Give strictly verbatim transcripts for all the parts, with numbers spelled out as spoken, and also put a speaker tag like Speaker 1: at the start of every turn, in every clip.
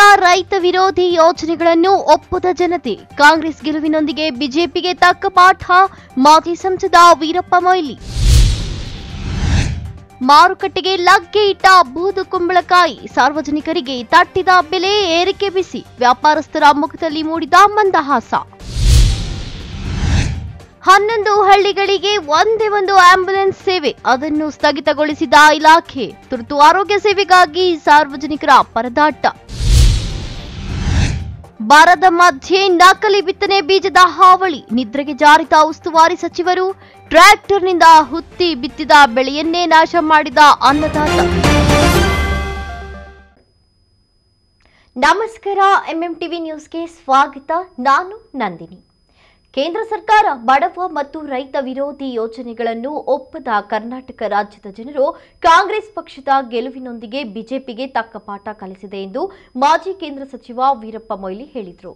Speaker 1: ರೈತ ವಿರೋಧಿ ಯೋಜನೆಗಳನ್ನು ಒಪ್ಪದ ಜನತೆ. ಕಾಂಗ್ರೆಸ್ ಗೆಲುವಿನೊಂದಿಗೆ ಬಿಜೆಪಿಗೆ ತಕ್ಕ ಪಾಠ. ಮಾಜಿ ಸಂಸದ ವೀರಪ್ಪ ಮೊಯ್ಲಿ. ಮಾರುಕಟ್ಟೆಗೆ ಲಗ್ಗೆ ಇಟ್ಟ ಬೂದು ಕುಂಬಳಕಾಯಿ. ಸಾರ್ವಜನಿಕರಿಗೆ ತಟ್ಟಿದ ಬೆಲೆ ಏರಿಕೆ ಬಿಸಿ. ವ್ಯಾಪಾರಸ್ಥರ ಮುಖದಲ್ಲಿ ಮೂಡಿದ ಮಂದಹಾಸ. ಹನ್ನೊಂದು ಹಳ್ಳಿಗಳಿಗೆ ಒಂದೇ ಒಂದು ಆಂಬ್ಯುಲೆನ್ಸ್ ಸೇವೆ, ಅದನ್ನು ಸ್ಥಗಿತಗೊಳಿಸಿದ ಇಲಾಖೆ. ತುರ್ತು ಆರೋಗ್ಯ ಸೇವೆಗಾಗಿ ಸಾರ್ವಜನಿಕರ ಪರದಾಟ. ಬರದ ಮಧ್ಯೆ ನಕಲಿ ಬಿತ್ತನೆ ಬೀಜದ ಹಾವಳಿ. ನಿದ್ರೆಗೆ ಜಾರಿದ ಉಸ್ತುವಾರಿ ಸಚಿವರು. ಟ್ರ್ಯಾಕ್ಟರ್ನಿಂದ ಹುತ್ತಿ ಬಿತ್ತಿದ ಬೆಳೆಯನ್ನೇ ನಾಶ ಮಾಡಿದ ಅನ್ನದಾತ. ನಮಸ್ಕಾರ, ಎಂಎಂಟಿವಿ ನ್ಯೂಸ್ಗೆ ಸ್ವಾಗತ. ನಾನು ನಂದಿನಿ. ಕೇಂದ್ರ ಸರ್ಕಾರ ಬಡವ ಮತ್ತು ರೈತ ವಿರೋಧಿ ಯೋಜನೆಗಳನ್ನು ಒಪ್ಪದ ಕರ್ನಾಟಕ ರಾಜ್ಯದ ಜನರು ಕಾಂಗ್ರೆಸ್ ಪಕ್ಷದ ಗೆಲುವಿನೊಂದಿಗೆ ಬಿಜೆಪಿಗೆ ತಕ್ಕ ಪಾಠ ಕಲಿಸಿದೆ ಎಂದು ಮಾಜಿ ಕೇಂದ್ರ ಸಚಿವ ವೀರಪ್ಪ ಮೊಯ್ಲಿ ಹೇಳಿದರು.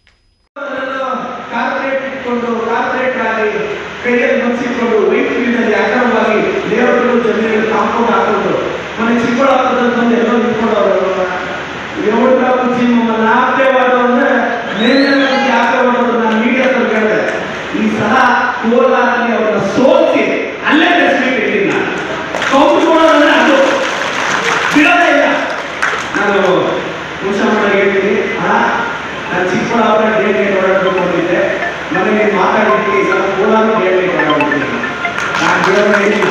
Speaker 2: ಈ ಸಲ ಕೋಲಾರಲ್ಲಿ ಅವರ ಸೋಲಿಸಿ ಅಲ್ಲೇ ಬೆಳೆಸಬೇಕಿಲ್ಲ, ಕೌಂಟ್ಕೊಳ್ಳೋದಂದ್ರೆ ಅದು ಬಿಡೋದೇ ಇಲ್ಲ. ನಾನು ಮುನ್ಸಮ್ಮನ ಹೇಳ್ತೀನಿ, ನಾನು ಚಿಕ್ಕಬಳ್ಳಾಪುರ ಡೇಟ್ಗೆ ಹೊರಡಬೇಕು ಅಂತಿದ್ದೆ, ನನಗೆ ಮಾತಾಡಿದ್ದಕ್ಕೆ ಈ ಸಲ ಕೋಲಾರ ಡೇಟ್ಗೆ ಹೊರಡ್ತೀನಿ. ನಾನು ಬಿಡೋದೇ ಇಲ್ಲ.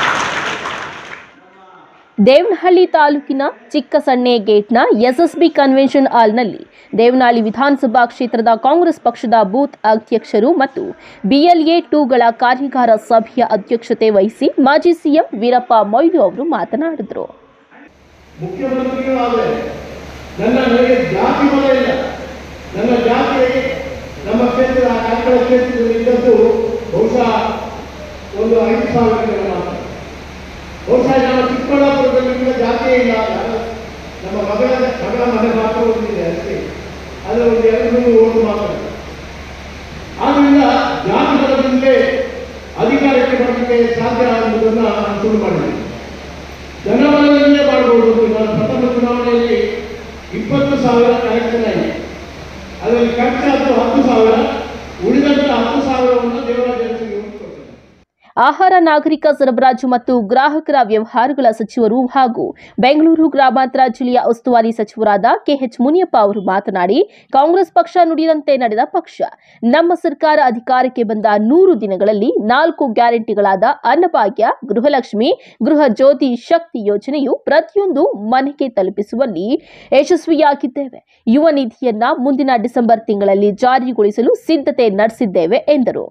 Speaker 3: ದೇವನಹಳ್ಳಿ ತಾಲೂಕಿನ ಚಿಕ್ಕಸಣ್ಣೆ ಗೇಟ್ನ ಎಸ್ಎಸ್ಬಿ ಕನ್ವೆನ್ಷನ್ ಹಾಲ್ನಲ್ಲಿ ದೇವನಹಳ್ಳಿ ವಿಧಾನಸಭಾ ಕ್ಷೇತ್ರದ ಕಾಂಗ್ರೆಸ್ ಪಕ್ಷದ ಬೂತ್ ಅಧ್ಯಕ್ಷರು ಮತ್ತು ಬಿಎಲ್ಎ ಟೂಗಳ ಕಾರ್ಯಾಗಾರ ಸಭೆಯ ಅಧ್ಯಕ್ಷತೆ ವಹಿಸಿ ಮಾಜಿ ಸಿಎಂ ವೀರಪ್ಪ ಮೊಯ್ಲಿ ಅವರು ಮಾತನಾಡಿದರು.
Speaker 4: ಮುಖ್ಯಮಂತ್ರಿಗಳಾದರೆ ನನ್ನ ನನಗೆ ಜಾತಿ ಬಲ ಇಲ್ಲ. ನನ್ನ ಜಾತಿ ನಮ್ಮ ಕ್ಷೇತ್ರದ ಕಾರ್ಕಳ ಕ್ಷೇತ್ರದಲ್ಲಿ ಇದ್ದದ್ದು ಬಹುಶಃ ಒಂದು ಐದು ಸಾವಿರ ಜನ ಮಾತ್ರ. ಬಹುಶಃ ನಮ್ಮ ಚಿಕ್ಕಬಳ್ಳಾಪುರದಲ್ಲಿ ಜಾತಿಯೇ ಇಲ್ಲ. ನಮ್ಮ ಮಗಳ ಮಗಳ ಮನೆ ಮಾತ್ರ ಓದಿದೆ ಅಷ್ಟೇ. ಅದು ಒಂದು ಎರಡು ನೂರು ಓಟು ಮಾತ್ರ. ಆದ್ದರಿಂದ ಜಾತಿ ಬಲದಿಂದಲೇ ಅಧಿಕಾರಕ್ಕೆ ಬರಲಿಕ್ಕೆ ಸಾಧ್ಯ ಆಗುವುದನ್ನು ನಾನು ಶುರು ಮಾಡಿದೆ. ಜನಬಲದಿಂದಲೇ ಮಾಡಬಹುದು. ನಾನು ಪ್ರಥಮ ಚುನಾವಣೆಯಲ್ಲಿ ಇಪ್ಪತ್ತು ಸಾವಿರ ಕಲೆಕ್ಷನ್ ಆಗಿದೆ. ಅದರಲ್ಲಿ ಖರ್ಚಾದ್ದು ಹತ್ತು ಸಾವಿರ, ಉಳಿದಂತ ಹತ್ತು ಸಾವಿರವನ್ನು ದೇವರಾಜ
Speaker 3: ಆಹಾರ, ನಾಗರಿಕ ಸರಬರಾಜು ಮತ್ತು ಗ್ರಾಹಕರ ವ್ಯವಹಾರಗಳ ಸಚಿವರು ಹಾಗೂ ಬೆಂಗಳೂರು ಗ್ರಾಮಾಂತರ ಜಿಲ್ಲೆಯ ಉಸ್ತುವಾರಿ ಸಚಿವರಾದ ಕೆಎಚ್ ಮುನಿಯಪ್ಪ ಅವರು ಮಾತನಾಡಿ, ಕಾಂಗ್ರೆಸ್ ಪಕ್ಷ ನುಡಿದಂತೆ ನಡೆದ ಪಕ್ಷ. ನಮ್ಮ ಸರ್ಕಾರ ಅಧಿಕಾರಕ್ಕೆ ಬಂದ ನೂರು ದಿನಗಳಲ್ಲಿ ನಾಲ್ಕು ಗ್ಯಾರಂಟಿಗಳಾದ ಅನ್ನಭಾಗ್ಯ, ಗೃಹಲಕ್ಷ್ಮಿ, ಗೃಹ ಜ್ಯೋತಿ ಶಕ್ತಿ ಯೋಜನೆಯು ಪ್ರತಿಯೊಂದು ಮನೆಗೆ ತಲುಪಿಸುವಲ್ಲಿ ಯಶಸ್ವಿಯಾಗಿದ್ದೇವೆ. ಯುವ ನಿಧಿಯನ್ನ ಮುಂದಿನ ಡಿಸೆಂಬರ್ ತಿಂಗಳಲ್ಲಿ ಜಾರಿಗೊಳಿಸಲು ಸಿದ್ಧತೆ ನಡೆಸಿದ್ದೇವೆ ಎಂದರು.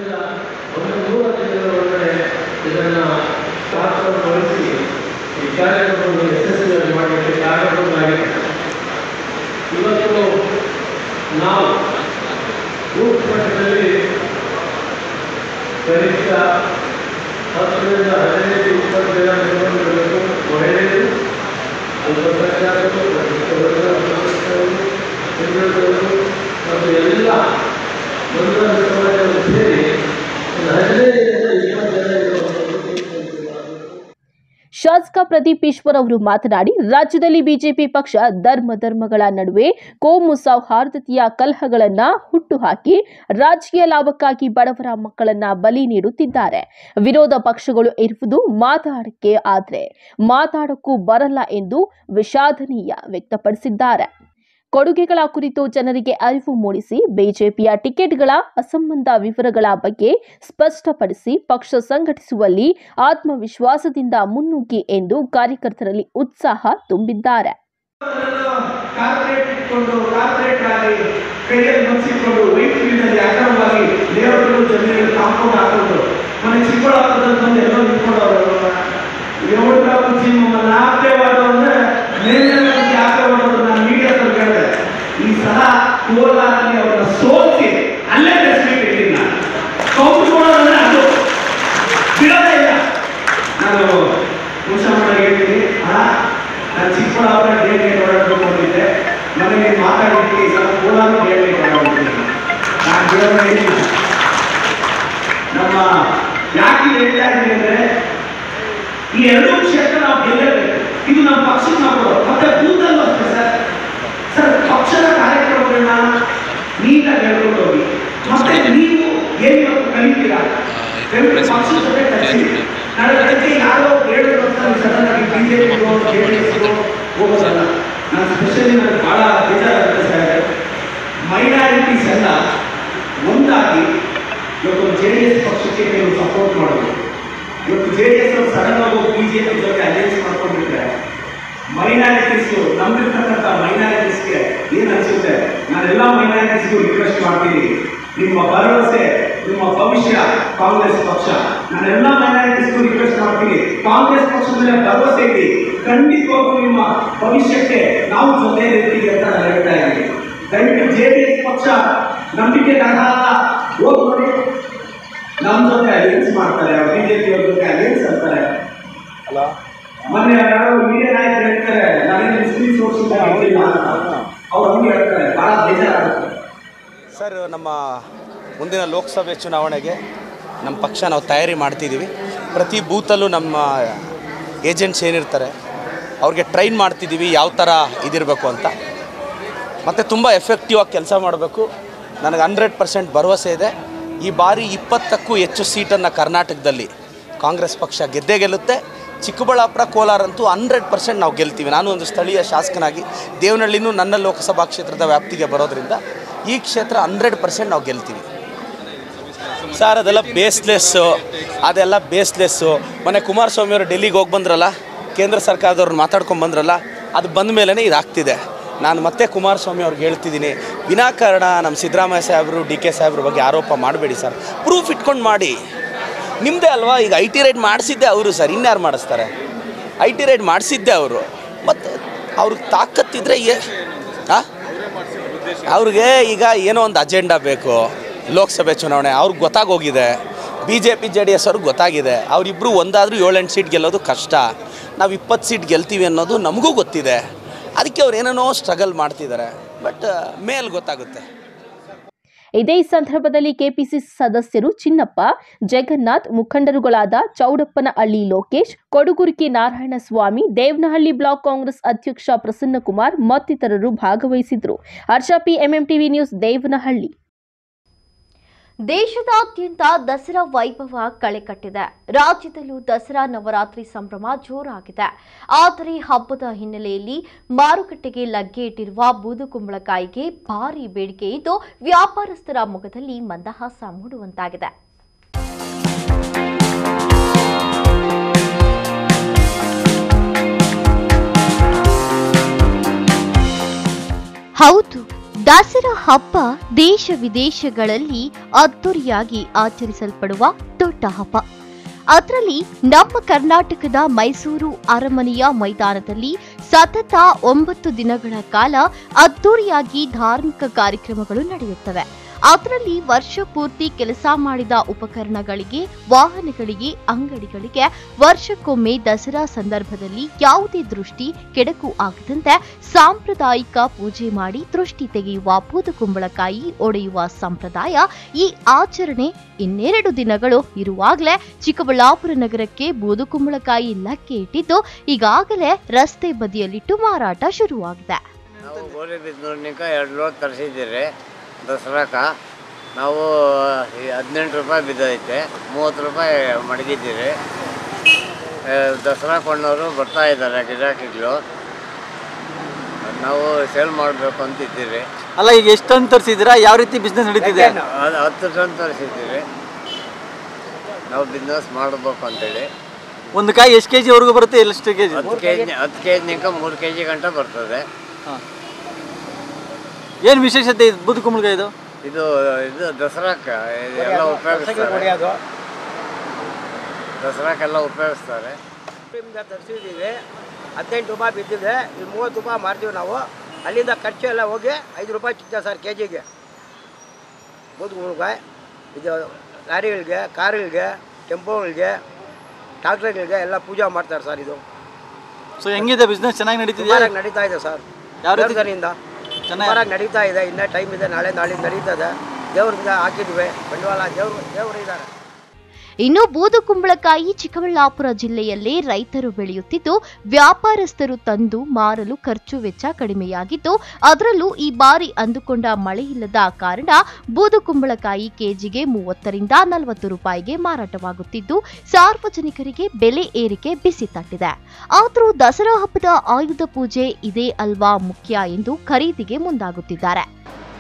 Speaker 5: ಇದನ್ನು ಪಾತ್ರವಹಿಸಿ ಈ ಕಾರ್ಯಕ್ರಮವನ್ನು ಯಶಸ್ವಿಯಾಗಿ ಮಾಡಲಿಕ್ಕೆ ಕಾರ್ಯಕ್ರಮವಾಗಿದೆ. ಇವತ್ತು ನಾವು ಬೂತ್ ಮಟ್ಟದಲ್ಲಿ ಕನಿಷ್ಠ ಹತ್ತರಿಂದ ಹದಿನೈದು ಇಪ್ಪತ್ತು ಜನ ನಿರ್ವಹಿಸಬೇಕು. ಮಹಿಳೆಯರು, ಅಲ್ಪಸಂಖ್ಯಾತರು, ಹಿಂದುಳಿದವರು ಮತ್ತು ಎಲ್ಲ ಮುಂದುವರೆದ ಸಮಾಜವನ್ನು ಸೇರಿ ಒಂದು ಹದಿನೈದರಿಂದ ಇಪ್ಪತ್ತು ಜನ
Speaker 3: ಶಾಸಕ ಪ್ರದೀಪ್ ಈಶ್ವರ್ ಅವರು ಮಾತನಾಡಿ, ರಾಜ್ಯದಲ್ಲಿ ಬಿಜೆಪಿ ಪಕ್ಷ ಧರ್ಮ ಧರ್ಮಗಳ ನಡುವೆ ಕೋಮು ಸೌಹಾರ್ದತೆಯ ಕಲಹಗಳನ್ನ ಹುಟ್ಟುಹಾಕಿ ರಾಜಕೀಯ ಲಾಭಕ್ಕಾಗಿ ಬಡವರ ಮಕ್ಕಳನ್ನ ಬಲಿ ನೀಡುತ್ತಿದ್ದಾರೆ. ವಿರೋಧ ಪಕ್ಷಗಳು ಇರುವುದು ಮಾತಾಡಕ್ಕೆ, ಆದ್ರೆ ಮಾತಾಡಕ್ಕೂ ಬರಲ್ಲ ಎಂದು ವಿಷಾದನೀಯ ವ್ಯಕ್ತಪಡಿಸಿದ್ದಾರೆ. ಕೊಡುಗೆಗಳ ಕುರಿತು ಜನರಿಗೆ ಅರಿವು ಮೂಡಿಸಿ ಬಿಜೆಪಿಯ ಟಿಕೆಟ್ಗಳ ಅಸಂಬಂಧ ವಿವರಗಳ ಬಗ್ಗೆ ಸ್ಪಷ್ಟಪಡಿಸಿ ಪಕ್ಷ ಸಂಘಟಿಸುವಲ್ಲಿ ಆತ್ಮವಿಶ್ವಾಸದಿಂದ ಮುನ್ನುಗ್ಗಿ ಎಂದು ಕಾರ್ಯಕರ್ತರಲ್ಲಿ ಉತ್ಸಾಹ ತುಂಬಿದ್ದಾರೆ.
Speaker 2: ಈ ಸಲ ಕೋಲಾರಲ್ಲಿ ಅವರ ಸೋಲಿಸಿ ಅಲ್ಲೇ ಬೆಳೆಸಬೇಕಿಲ್ಲ, ಕೌಂಟ್ಕೊಳ್ಳೋದಂದ್ರೆ ಅದು ಬಿಡೋದೇ ಇಲ್ಲ. ನಾನು ಮುನ್ಸಮ್ಮನ ಹೇಳ್ತೀನಿ, ನಾನು ಚಿಕ್ಕಬಳ್ಳಾಪುರ ಡೇಟ್ಗೆ ಹೊರಡಬೇಕು ಅಂತಿದ್ದೆ, ನನಗೆ ಮಾತಾಡಿದ್ದಕ್ಕೆ ಈ ಸಲ ಕೋಲಾರ ಡೇಟ್ಗೆ ಹೊರಡ್ತೀನಿ. ನಾನು ಬಿಡೋದೇ ಇಲ್ಲ. ನಮ್ಮ ಯಾಕೆ ಹೇಳ್ತಾ ಇದ್ದೀನಿ ಅಂದರೆ, ಈ ಎರಡೂ ಕ್ಷೇತ್ರ ನಾವು ಗೆಲ್ಲಬೇಕು. ಇದು ನಮ್ಮ ಪಕ್ಷಕ್ಕೆ ನಾವು ಮತ್ತೆ ಬೂತಲ್ಲೂ ಅಷ್ಟೇ ಸರ್. ಸರ್ ಎಲ್ಲ ಒಂದಾಗಿ ಇವತ್ತು ಜೆ ಡಿ ಎಸ್ ಪಕ್ಷಕ್ಕೆ ನೀವು ಸಪೋರ್ಟ್ ಮಾಡೋದು. ಇವತ್ತು ಜೆ ಡಿ ಎಸ್ ಸಡನ್ ಆಗಿ ಬಿಜೆಪಿ ಜೊತೆ ಅಲೈನ್ಸ್ ಮಾಡ್ಕೊಂಡಿದ್ರೆ ಮೈನಾರಿಟೀಸ್ ನಂಬಿರ್ತಕ್ಕಂಥ ಮೈನಾರಿಟೀಸ್ಗೆ ಏನು ಅನಿಸುತ್ತೆ? ನಾನೆಲ್ಲ ಮೈನಾರಿಟೀಸ್ಗೂ ರಿಕ್ವೆಸ್ಟ್ ಮಾಡ್ತೀನಿ, ನಿಮ್ಮ ಭರವಸೆ ನಿಮ್ಮ ಭವಿಷ್ಯ ಕಾಂಗ್ರೆಸ್ ಪಕ್ಷ. ನಾನೆಲ್ಲ ಮೈನಾರಿಟೀಸ್ಗೂ ರಿಕ್ವೆಸ್ಟ್ ಮಾಡ್ತೀನಿ, ಕಾಂಗ್ರೆಸ್ ಪಕ್ಷದ ಮೇಲೆ ಭರವಸೆ ಇಡಿ, ಖಂಡಿತವಾಗೂ ನಿಮ್ಮ ಭವಿಷ್ಯಕ್ಕೆ ನಾವು ಜೊತೆ ಇರ್ತೀವಿ ಅಂತ ನಾನು ಹೇಳ್ತಾ ಇದ್ದೀನಿ. ದಯವಿಟ್ಟು ಜೆ ಡಿ ಎಸ್ ಪಕ್ಷ ನಂಬಿಕೆ ಅರ್ಹ ಹೋಗಿ ನೋಡಿ, ನಮ್ಮ ಜೊತೆ ಅಲೈನ್ಸ್ ಮಾಡ್ತಾರೆ, ಬಿಜೆಪಿ ಅವ್ರ ಜೊತೆ ಅಲೈನ್ಸ್ ಅಂತಾರೆ. ಅಲ್ಲ ಮೊನ್ನೆ ಯಾರೋ ಹಿರಿಯ ನಾಯಕರು ಹೇಳ್ತಾರೆ ನಾನೇನು ಮುಸ್ಲಿಂ ಸೋರ್ಸಿಂದ ಹೇಳಿಲ್ಲ ಅಂತ, ಅವ್ರು ಹಂಗೆ ಹೇಳ್ತಾರೆ, ಬಹಳ ಬೇಜಾರಾಗುತ್ತೆ.
Speaker 6: ಸರ್, ನಮ್ಮ ಮುಂದಿನ ಲೋಕಸಭೆ ಚುನಾವಣೆಗೆ ನಮ್ಮ ಪಕ್ಷ ನಾವು ತಯಾರಿ ಮಾಡ್ತಿದ್ದೀವಿ. ಪ್ರತಿ ಬೂತಲ್ಲೂ ನಮ್ಮ ಏಜೆಂಟ್ಸ್ ಏನಿರ್ತಾರೆ ಅವ್ರಿಗೆ ಟ್ರೈನ್ ಮಾಡ್ತಿದ್ದೀವಿ ಯಾವ ಥರ ಇದಿರಬೇಕು ಅಂತ, ಮತ್ತು ತುಂಬ ಎಫೆಕ್ಟಿವ್ ಆಗಿ ಕೆಲಸ ಮಾಡಬೇಕು. ನನಗೆ ಹಂಡ್ರೆಡ್ ಪರ್ಸೆಂಟ್ ಭರವಸೆ ಇದೆ. ಈ ಬಾರಿ ಇಪ್ಪತ್ತಕ್ಕೂ ಹೆಚ್ಚು ಸೀಟನ್ನು ಕರ್ನಾಟಕದಲ್ಲಿ ಕಾಂಗ್ರೆಸ್ ಪಕ್ಷ ಗೆದ್ದೇ ಗೆಲ್ಲುತ್ತೆ. ಚಿಕ್ಕಬಳ್ಳಾಪುರ, ಕೋಲಾರ ಅಂತೂ ಹಂಡ್ರೆಡ್ ಪರ್ಸೆಂಟ್ ನಾವು ಗೆಲ್ತೀವಿ. ನಾನು ಒಂದು ಸ್ಥಳೀಯ ಶಾಸಕನಾಗಿ ದೇವನಹಳ್ಳಿನೂ ನನ್ನ ಲೋಕಸಭಾ ಕ್ಷೇತ್ರದ ವ್ಯಾಪ್ತಿಗೆ ಬರೋದ್ರಿಂದ ಈ ಕ್ಷೇತ್ರ ಹಂಡ್ರೆಡ್ ಪರ್ಸೆಂಟ್ ನಾವು ಗೆಲ್ತೀವಿ. ಸರ್, ಅದೆಲ್ಲ ಬೇಸ್ಲೆಸ್ಸು, ಅದೆಲ್ಲ ಬೇಸ್ಲೆಸ್ಸು. ಮೊನ್ನೆ ಕುಮಾರಸ್ವಾಮಿ ಅವರು ಡೆಲ್ಲಿಗೆ ಹೋಗಿ ಬಂದ್ರಲ್ಲ, ಕೇಂದ್ರ ಸರ್ಕಾರದವ್ರನ್ನ ಮಾತಾಡ್ಕೊಂಡು ಬಂದ್ರಲ್ಲ, ಅದು ಬಂದ ಮೇಲೇ ಇದಾಗ್ತಿದೆ. ನಾನು ಮತ್ತೆ ಕುಮಾರಸ್ವಾಮಿ ಅವ್ರಿಗೆ ಹೇಳ್ತಿದ್ದೀನಿ, ವಿನಾಕಾರಣ ನಮ್ಮ ಸಿದ್ದರಾಮಯ್ಯ ಸಾಹೇಬರು, ಡಿ ಕೆ ಸಾಹೇಬ್ರ ಬಗ್ಗೆ ಆರೋಪ ಮಾಡಬೇಡಿ ಸರ್. ಪ್ರೂಫ್ ಇಟ್ಕೊಂಡು ಮಾಡಿ. ನಿಮ್ಮದೇ ಅಲ್ವಾ, ಈಗ ಐ ಟಿ ರೈಡ್ ಮಾಡಿಸಿದ್ದೆ ಅವರು ಸರ್, ಇನ್ಯಾರು ಮಾಡಿಸ್ತಾರೆ? ಐ ಟಿ ರೈಡ್ ಮಾಡಿಸಿದ್ದೆ ಅವರು. ಮತ್ತು ಅವ್ರಿಗೆ ತಾಕತ್ತಿದ್ರೆ ಏ ಹಾಂ ಅವ್ರಿಗೆ ಈಗ ಏನೋ ಒಂದು ಅಜೆಂಡಾ ಬೇಕು. ಲೋಕಸಭೆ ಚುನಾವಣೆ ಅವ್ರಿಗೆ ಗೊತ್ತಾಗೋಗಿದೆ, B J P J D S ಅವ್ರಿಗೆ ಗೊತ್ತಾಗಿದೆ. ಅವರಿಬ್ಬರು ಒಂದಾದರೂ ಏಳೆಂಟು ಸೀಟ್ ಗೆಲ್ಲೋದು ಕಷ್ಟ, ನಾವು ಇಪ್ಪತ್ತು ಸೀಟ್ ಗೆಲ್ತೀವಿ ಅನ್ನೋದು ನಮಗೂ ಗೊತ್ತಿದೆ. ಅದಕ್ಕೆ ಅವ್ರು ಏನೇನೋ ಸ್ಟ್ರಗಲ್ ಮಾಡ್ತಿದ್ದಾರೆ, ಬಟ್ ಮೇಲೆ ಗೊತ್ತಾಗುತ್ತೆ.
Speaker 3: ಇದೇ ಸಂದರ್ಭದಲ್ಲಿ ಕೆಪಿಸಿಸಿ ಸದಸ್ಯರು ಚಿನ್ನಪ್ಪ, ಜಗನ್ನಾಥ್, ಮುಖಂಡರುಗಳಾದ ಚೌಡಪ್ಪನಹಳ್ಳಿ ಲೋಕೇಶ್, ಕೊಡುಗುರಿಕಿ ನಾರಾಯಣಸ್ವಾಮಿ, ದೇವನಹಳ್ಳಿ ಬ್ಲಾಕ್ ಕಾಂಗ್ರೆಸ್ ಅಧ್ಯಕ್ಷ ಪ್ರಸನ್ನಕುಮಾರ್ ಮತ್ತಿತರರು ಭಾಗವಹಿಸಿದ್ರು. Harsha P, MMTV news, Devanahalli.
Speaker 1: ದೇಶದಾದ್ಯಂತ ದಸರಾ ವೈಭವ ಕಳೆಕಟ್ಟಿದೆ. ರಾಜ್ಯದಲ್ಲೂ ದಸರಾ ನವರಾತ್ರಿ ಸಂಭ್ರಮ ಜೋರಾಗಿದೆ. ಆದರೆ ಹಬ್ಬದ ಹಿನ್ನೆಲೆಯಲ್ಲಿ ಮಾರುಕಟ್ಟೆಗೆ ಲಗ್ಗೆ ಇಟ್ಟಿರುವ ಬೂದುಕುಂಬಳಕಾಯಿಗೆ ಭಾರೀ ಬೇಡಿಕೆ ಇದ್ದು ವ್ಯಾಪಾರಸ್ಥರ ಮುಖದಲ್ಲಿ ಮಂದಹಾಸ ಮೂಡುವಂತಾಗಿದೆ. ಹೌದು, ದಸರಾ ಹಬ್ಬ ದೇಶ ವಿದೇಶಗಳಲ್ಲಿ ಅದ್ದೂರಿಯಾಗಿ ಆಚರಿಸಲ್ಪಡುವ ದೊಡ್ಡ ಹಬ್ಬ. ಅದರಲ್ಲಿ ನಮ್ಮ ಕರ್ನಾಟಕದ ಮೈಸೂರು ಅರಮನೆಯ ಮೈದಾನದಲ್ಲಿ ಸತತ ಒಂಬತ್ತು ದಿನಗಳ ಕಾಲ ಅದ್ದೂರಿಯಾಗಿ ಧಾರ್ಮಿಕ ಕಾರ್ಯಕ್ರಮಗಳು ನಡೆಯುತ್ತವೆ. ಅದರಲ್ಲಿ ವರ್ಷ ಪೂರ್ತಿ ಕೆಲಸ ಮಾಡಿದ ಉಪಕರಣಗಳಿಗೆ, ವಾಹನಗಳಿಗೆ, ಅಂಗಡಿಗಳಿಗೆ ವರ್ಷಕ್ಕೊಮ್ಮೆ ದಸರಾ ಸಂದರ್ಭದಲ್ಲಿ ಯಾವುದೇ ದೃಷ್ಟಿ ಕೆಡಕು ಆಗದಂತೆ ಸಾಂಪ್ರದಾಯಿಕ ಪೂಜೆ ಮಾಡಿ ದೃಷ್ಟಿ ತೆಗೆಯುವ ಬೂದುಕುಂಬಳಕಾಯಿ ಒಡೆಯುವ ಸಂಪ್ರದಾಯ. ಈ ಆಚರಣೆ ಇನ್ನೆರಡು ದಿನಗಳು ಇರುವಾಗಲೇ ಚಿಕ್ಕಬಳ್ಳಾಪುರ ನಗರಕ್ಕೆ ಬೂದುಕುಂಬಳಕಾಯಿ ಲಕ್ಕೆ ಇಟ್ಟಿದ್ದು ಈಗಾಗಲೇ ರಸ್ತೆ ಬದಿಯಲ್ಲಿಟ್ಟು ಮಾರಾಟ ಶುರುವಾಗಿದೆ.
Speaker 7: ದಸರಾಕ ನಾವು ಹದಿನೆಂಟು ರೂಪಾಯಿ ಬಿದ್ದೈತೆ, ಮೂವತ್ತು ರೂಪಾಯಿ ಮಡಗಿದ್ದೀರಿ. ದಸರಾ ಕೊಂಡವರು ಬರ್ತಾ ಇದ್ದಾರೆ ಗಿರಾಕಿಗಳು, ನಾವು ಸೇಲ್ ಮಾಡಬೇಕು ಅಂತಿದ್ದೀರಿ.
Speaker 8: ಅಲ್ಲ, ಈಗ ಎಷ್ಟು ಟನ್ ತರಿಸಿದ್ದೀರಾ? ಯಾವ ರೀತಿ ಬಿಸ್ನೆಸ್ ನಡೀತಿದೆ?
Speaker 7: ಅದು ಹತ್ತು ಟನ್ ತರಿಸಿದ್ದೀರಿ. ನಾವು ಬಿಸ್ನೆಸ್ ಮಾಡಬೇಕು ಅಂತೇಳಿ.
Speaker 8: ಒಂದು ಕಾಯಿ ಎಷ್ಟು ಕೆ ಜಿವರೆಗೂ ಬರುತ್ತೆ? ಎಷ್ಟು ಕೆ ಜಿ?
Speaker 7: ಹತ್ತು ಕೆ ಜಿ ಹತ್ತು ಕೆ ಜಿನಿಂದ ಮೂರು ಕೆ ಜಿ ಗಂಟ ಬರ್ತದೆ.
Speaker 8: ಏನು ವಿಶೇಷತೆ ಇದು ಬೂದುಕುಂಬಳಕಾಯಿ? ಇದು
Speaker 7: ಇದು ಇದು ದಸರಾಕ್ಕೆ ಎಲ್ಲ ಉಪಯೋಗಿಸ್ತಾರೆ. ದಸರಾಕ್ಕೆಲ್ಲ ಉಪಯೋಗಿಸ್ತಾರೆ.
Speaker 9: ತರಿಸಿದ್ದೀವಿ, ಹದಿನೆಂಟು ರೂಪಾಯಿ ಬಿದ್ದಿದೆ. ಇದು ಮೂವತ್ತು ರೂಪಾಯಿ ಮಾರ್ತೀವಿ ನಾವು. ಅಲ್ಲಿಂದ ಖರ್ಚು ಎಲ್ಲ ಹೋಗಿ ಐದು ರೂಪಾಯಿ ಸಿಗ್ತದೆ ಸರ್ ಕೆ ಜಿಗೆ ಬೂದುಕುಂಬಳಕಾಯಿ. ಇದು ಲಾರಿಗಳಿಗೆ, ಕಾರುಗಳಿಗೆ, ಟೆಂಪೋಗಳಿಗೆ, ಟ್ರಾಕ್ಟರ್ಗಳಿಗೆ ಎಲ್ಲ ಪೂಜೆ ಮಾಡ್ತಾರೆ ಸರ್. ಇದು
Speaker 8: ಸೊ ಹೆಂಗಿದೆ ಬಿಸ್ನೆಸ್? ಚೆನ್ನಾಗಿ ನಡೀತಿದೆ?
Speaker 9: ಚೆನ್ನಾಗಿ ನಡೀತಾ ಇದೆ ಸರ್.
Speaker 8: ಯಾವ ರೀತಿಯಿಂದ?
Speaker 9: ಚೆನ್ನಾಗಿ ನಡೀತಾ ಇದೆ. ಇನ್ನೂ ಟೈಮ್ ಇದೆ, ನಾಳೆ ನಾಳೆ ನಡೀತದೆ. ದೇವ್ರಿಂದ ಹಾಕಿದ್ವಿ ಬಂಡವಾಳ, ದೇವರು ದೇವರು ಇದ್ದಾರೆ.
Speaker 1: ಇನ್ನು ಬೂದುಕುಂಬಳಕಾಯಿ ಚಿಕ್ಕಬಳ್ಳಾಪುರ ಜಿಲ್ಲೆಯಲ್ಲೇ ರೈತರು ಬೆಳೆಯುತ್ತಿದ್ದು ವ್ಯಾಪಾರಸ್ಥರು ತಂದು ಮಾರಲು ಖರ್ಚು ವೆಚ್ಚ ಕಡಿಮೆಯಾಗಿದ್ದು, ಅದರಲ್ಲೂ ಈ ಬಾರಿ ಅಂದುಕೊಂಡ ಮಳೆ ಇಲ್ಲದ ಕಾರಣ ಬೂದುಕುಂಬಳಕಾಯಿ ಕೆಜಿಗೆ ಮೂವತ್ತರಿಂದ ನಲವತ್ತು ರೂಪಾಯಿಗೆ ಮಾರಾಟವಾಗುತ್ತಿದ್ದು ಸಾರ್ವಜನಿಕರಿಗೆ ಬೆಲೆ ಏರಿಕೆ ಬಿಸಿ ತಟ್ಟಿದೆ. ಆದರೂ ದಸರಾ ಹಬ್ಬದ ಆಯುಧ ಪೂಜೆ ಇದೇ ಅಲ್ವಾ ಮುಖ್ಯ ಎಂದು ಖರೀದಿಗೆ ಮುಂದಾಗುತ್ತಿದ್ದಾರೆ.
Speaker 9: ಏನು ಇವತ್ತು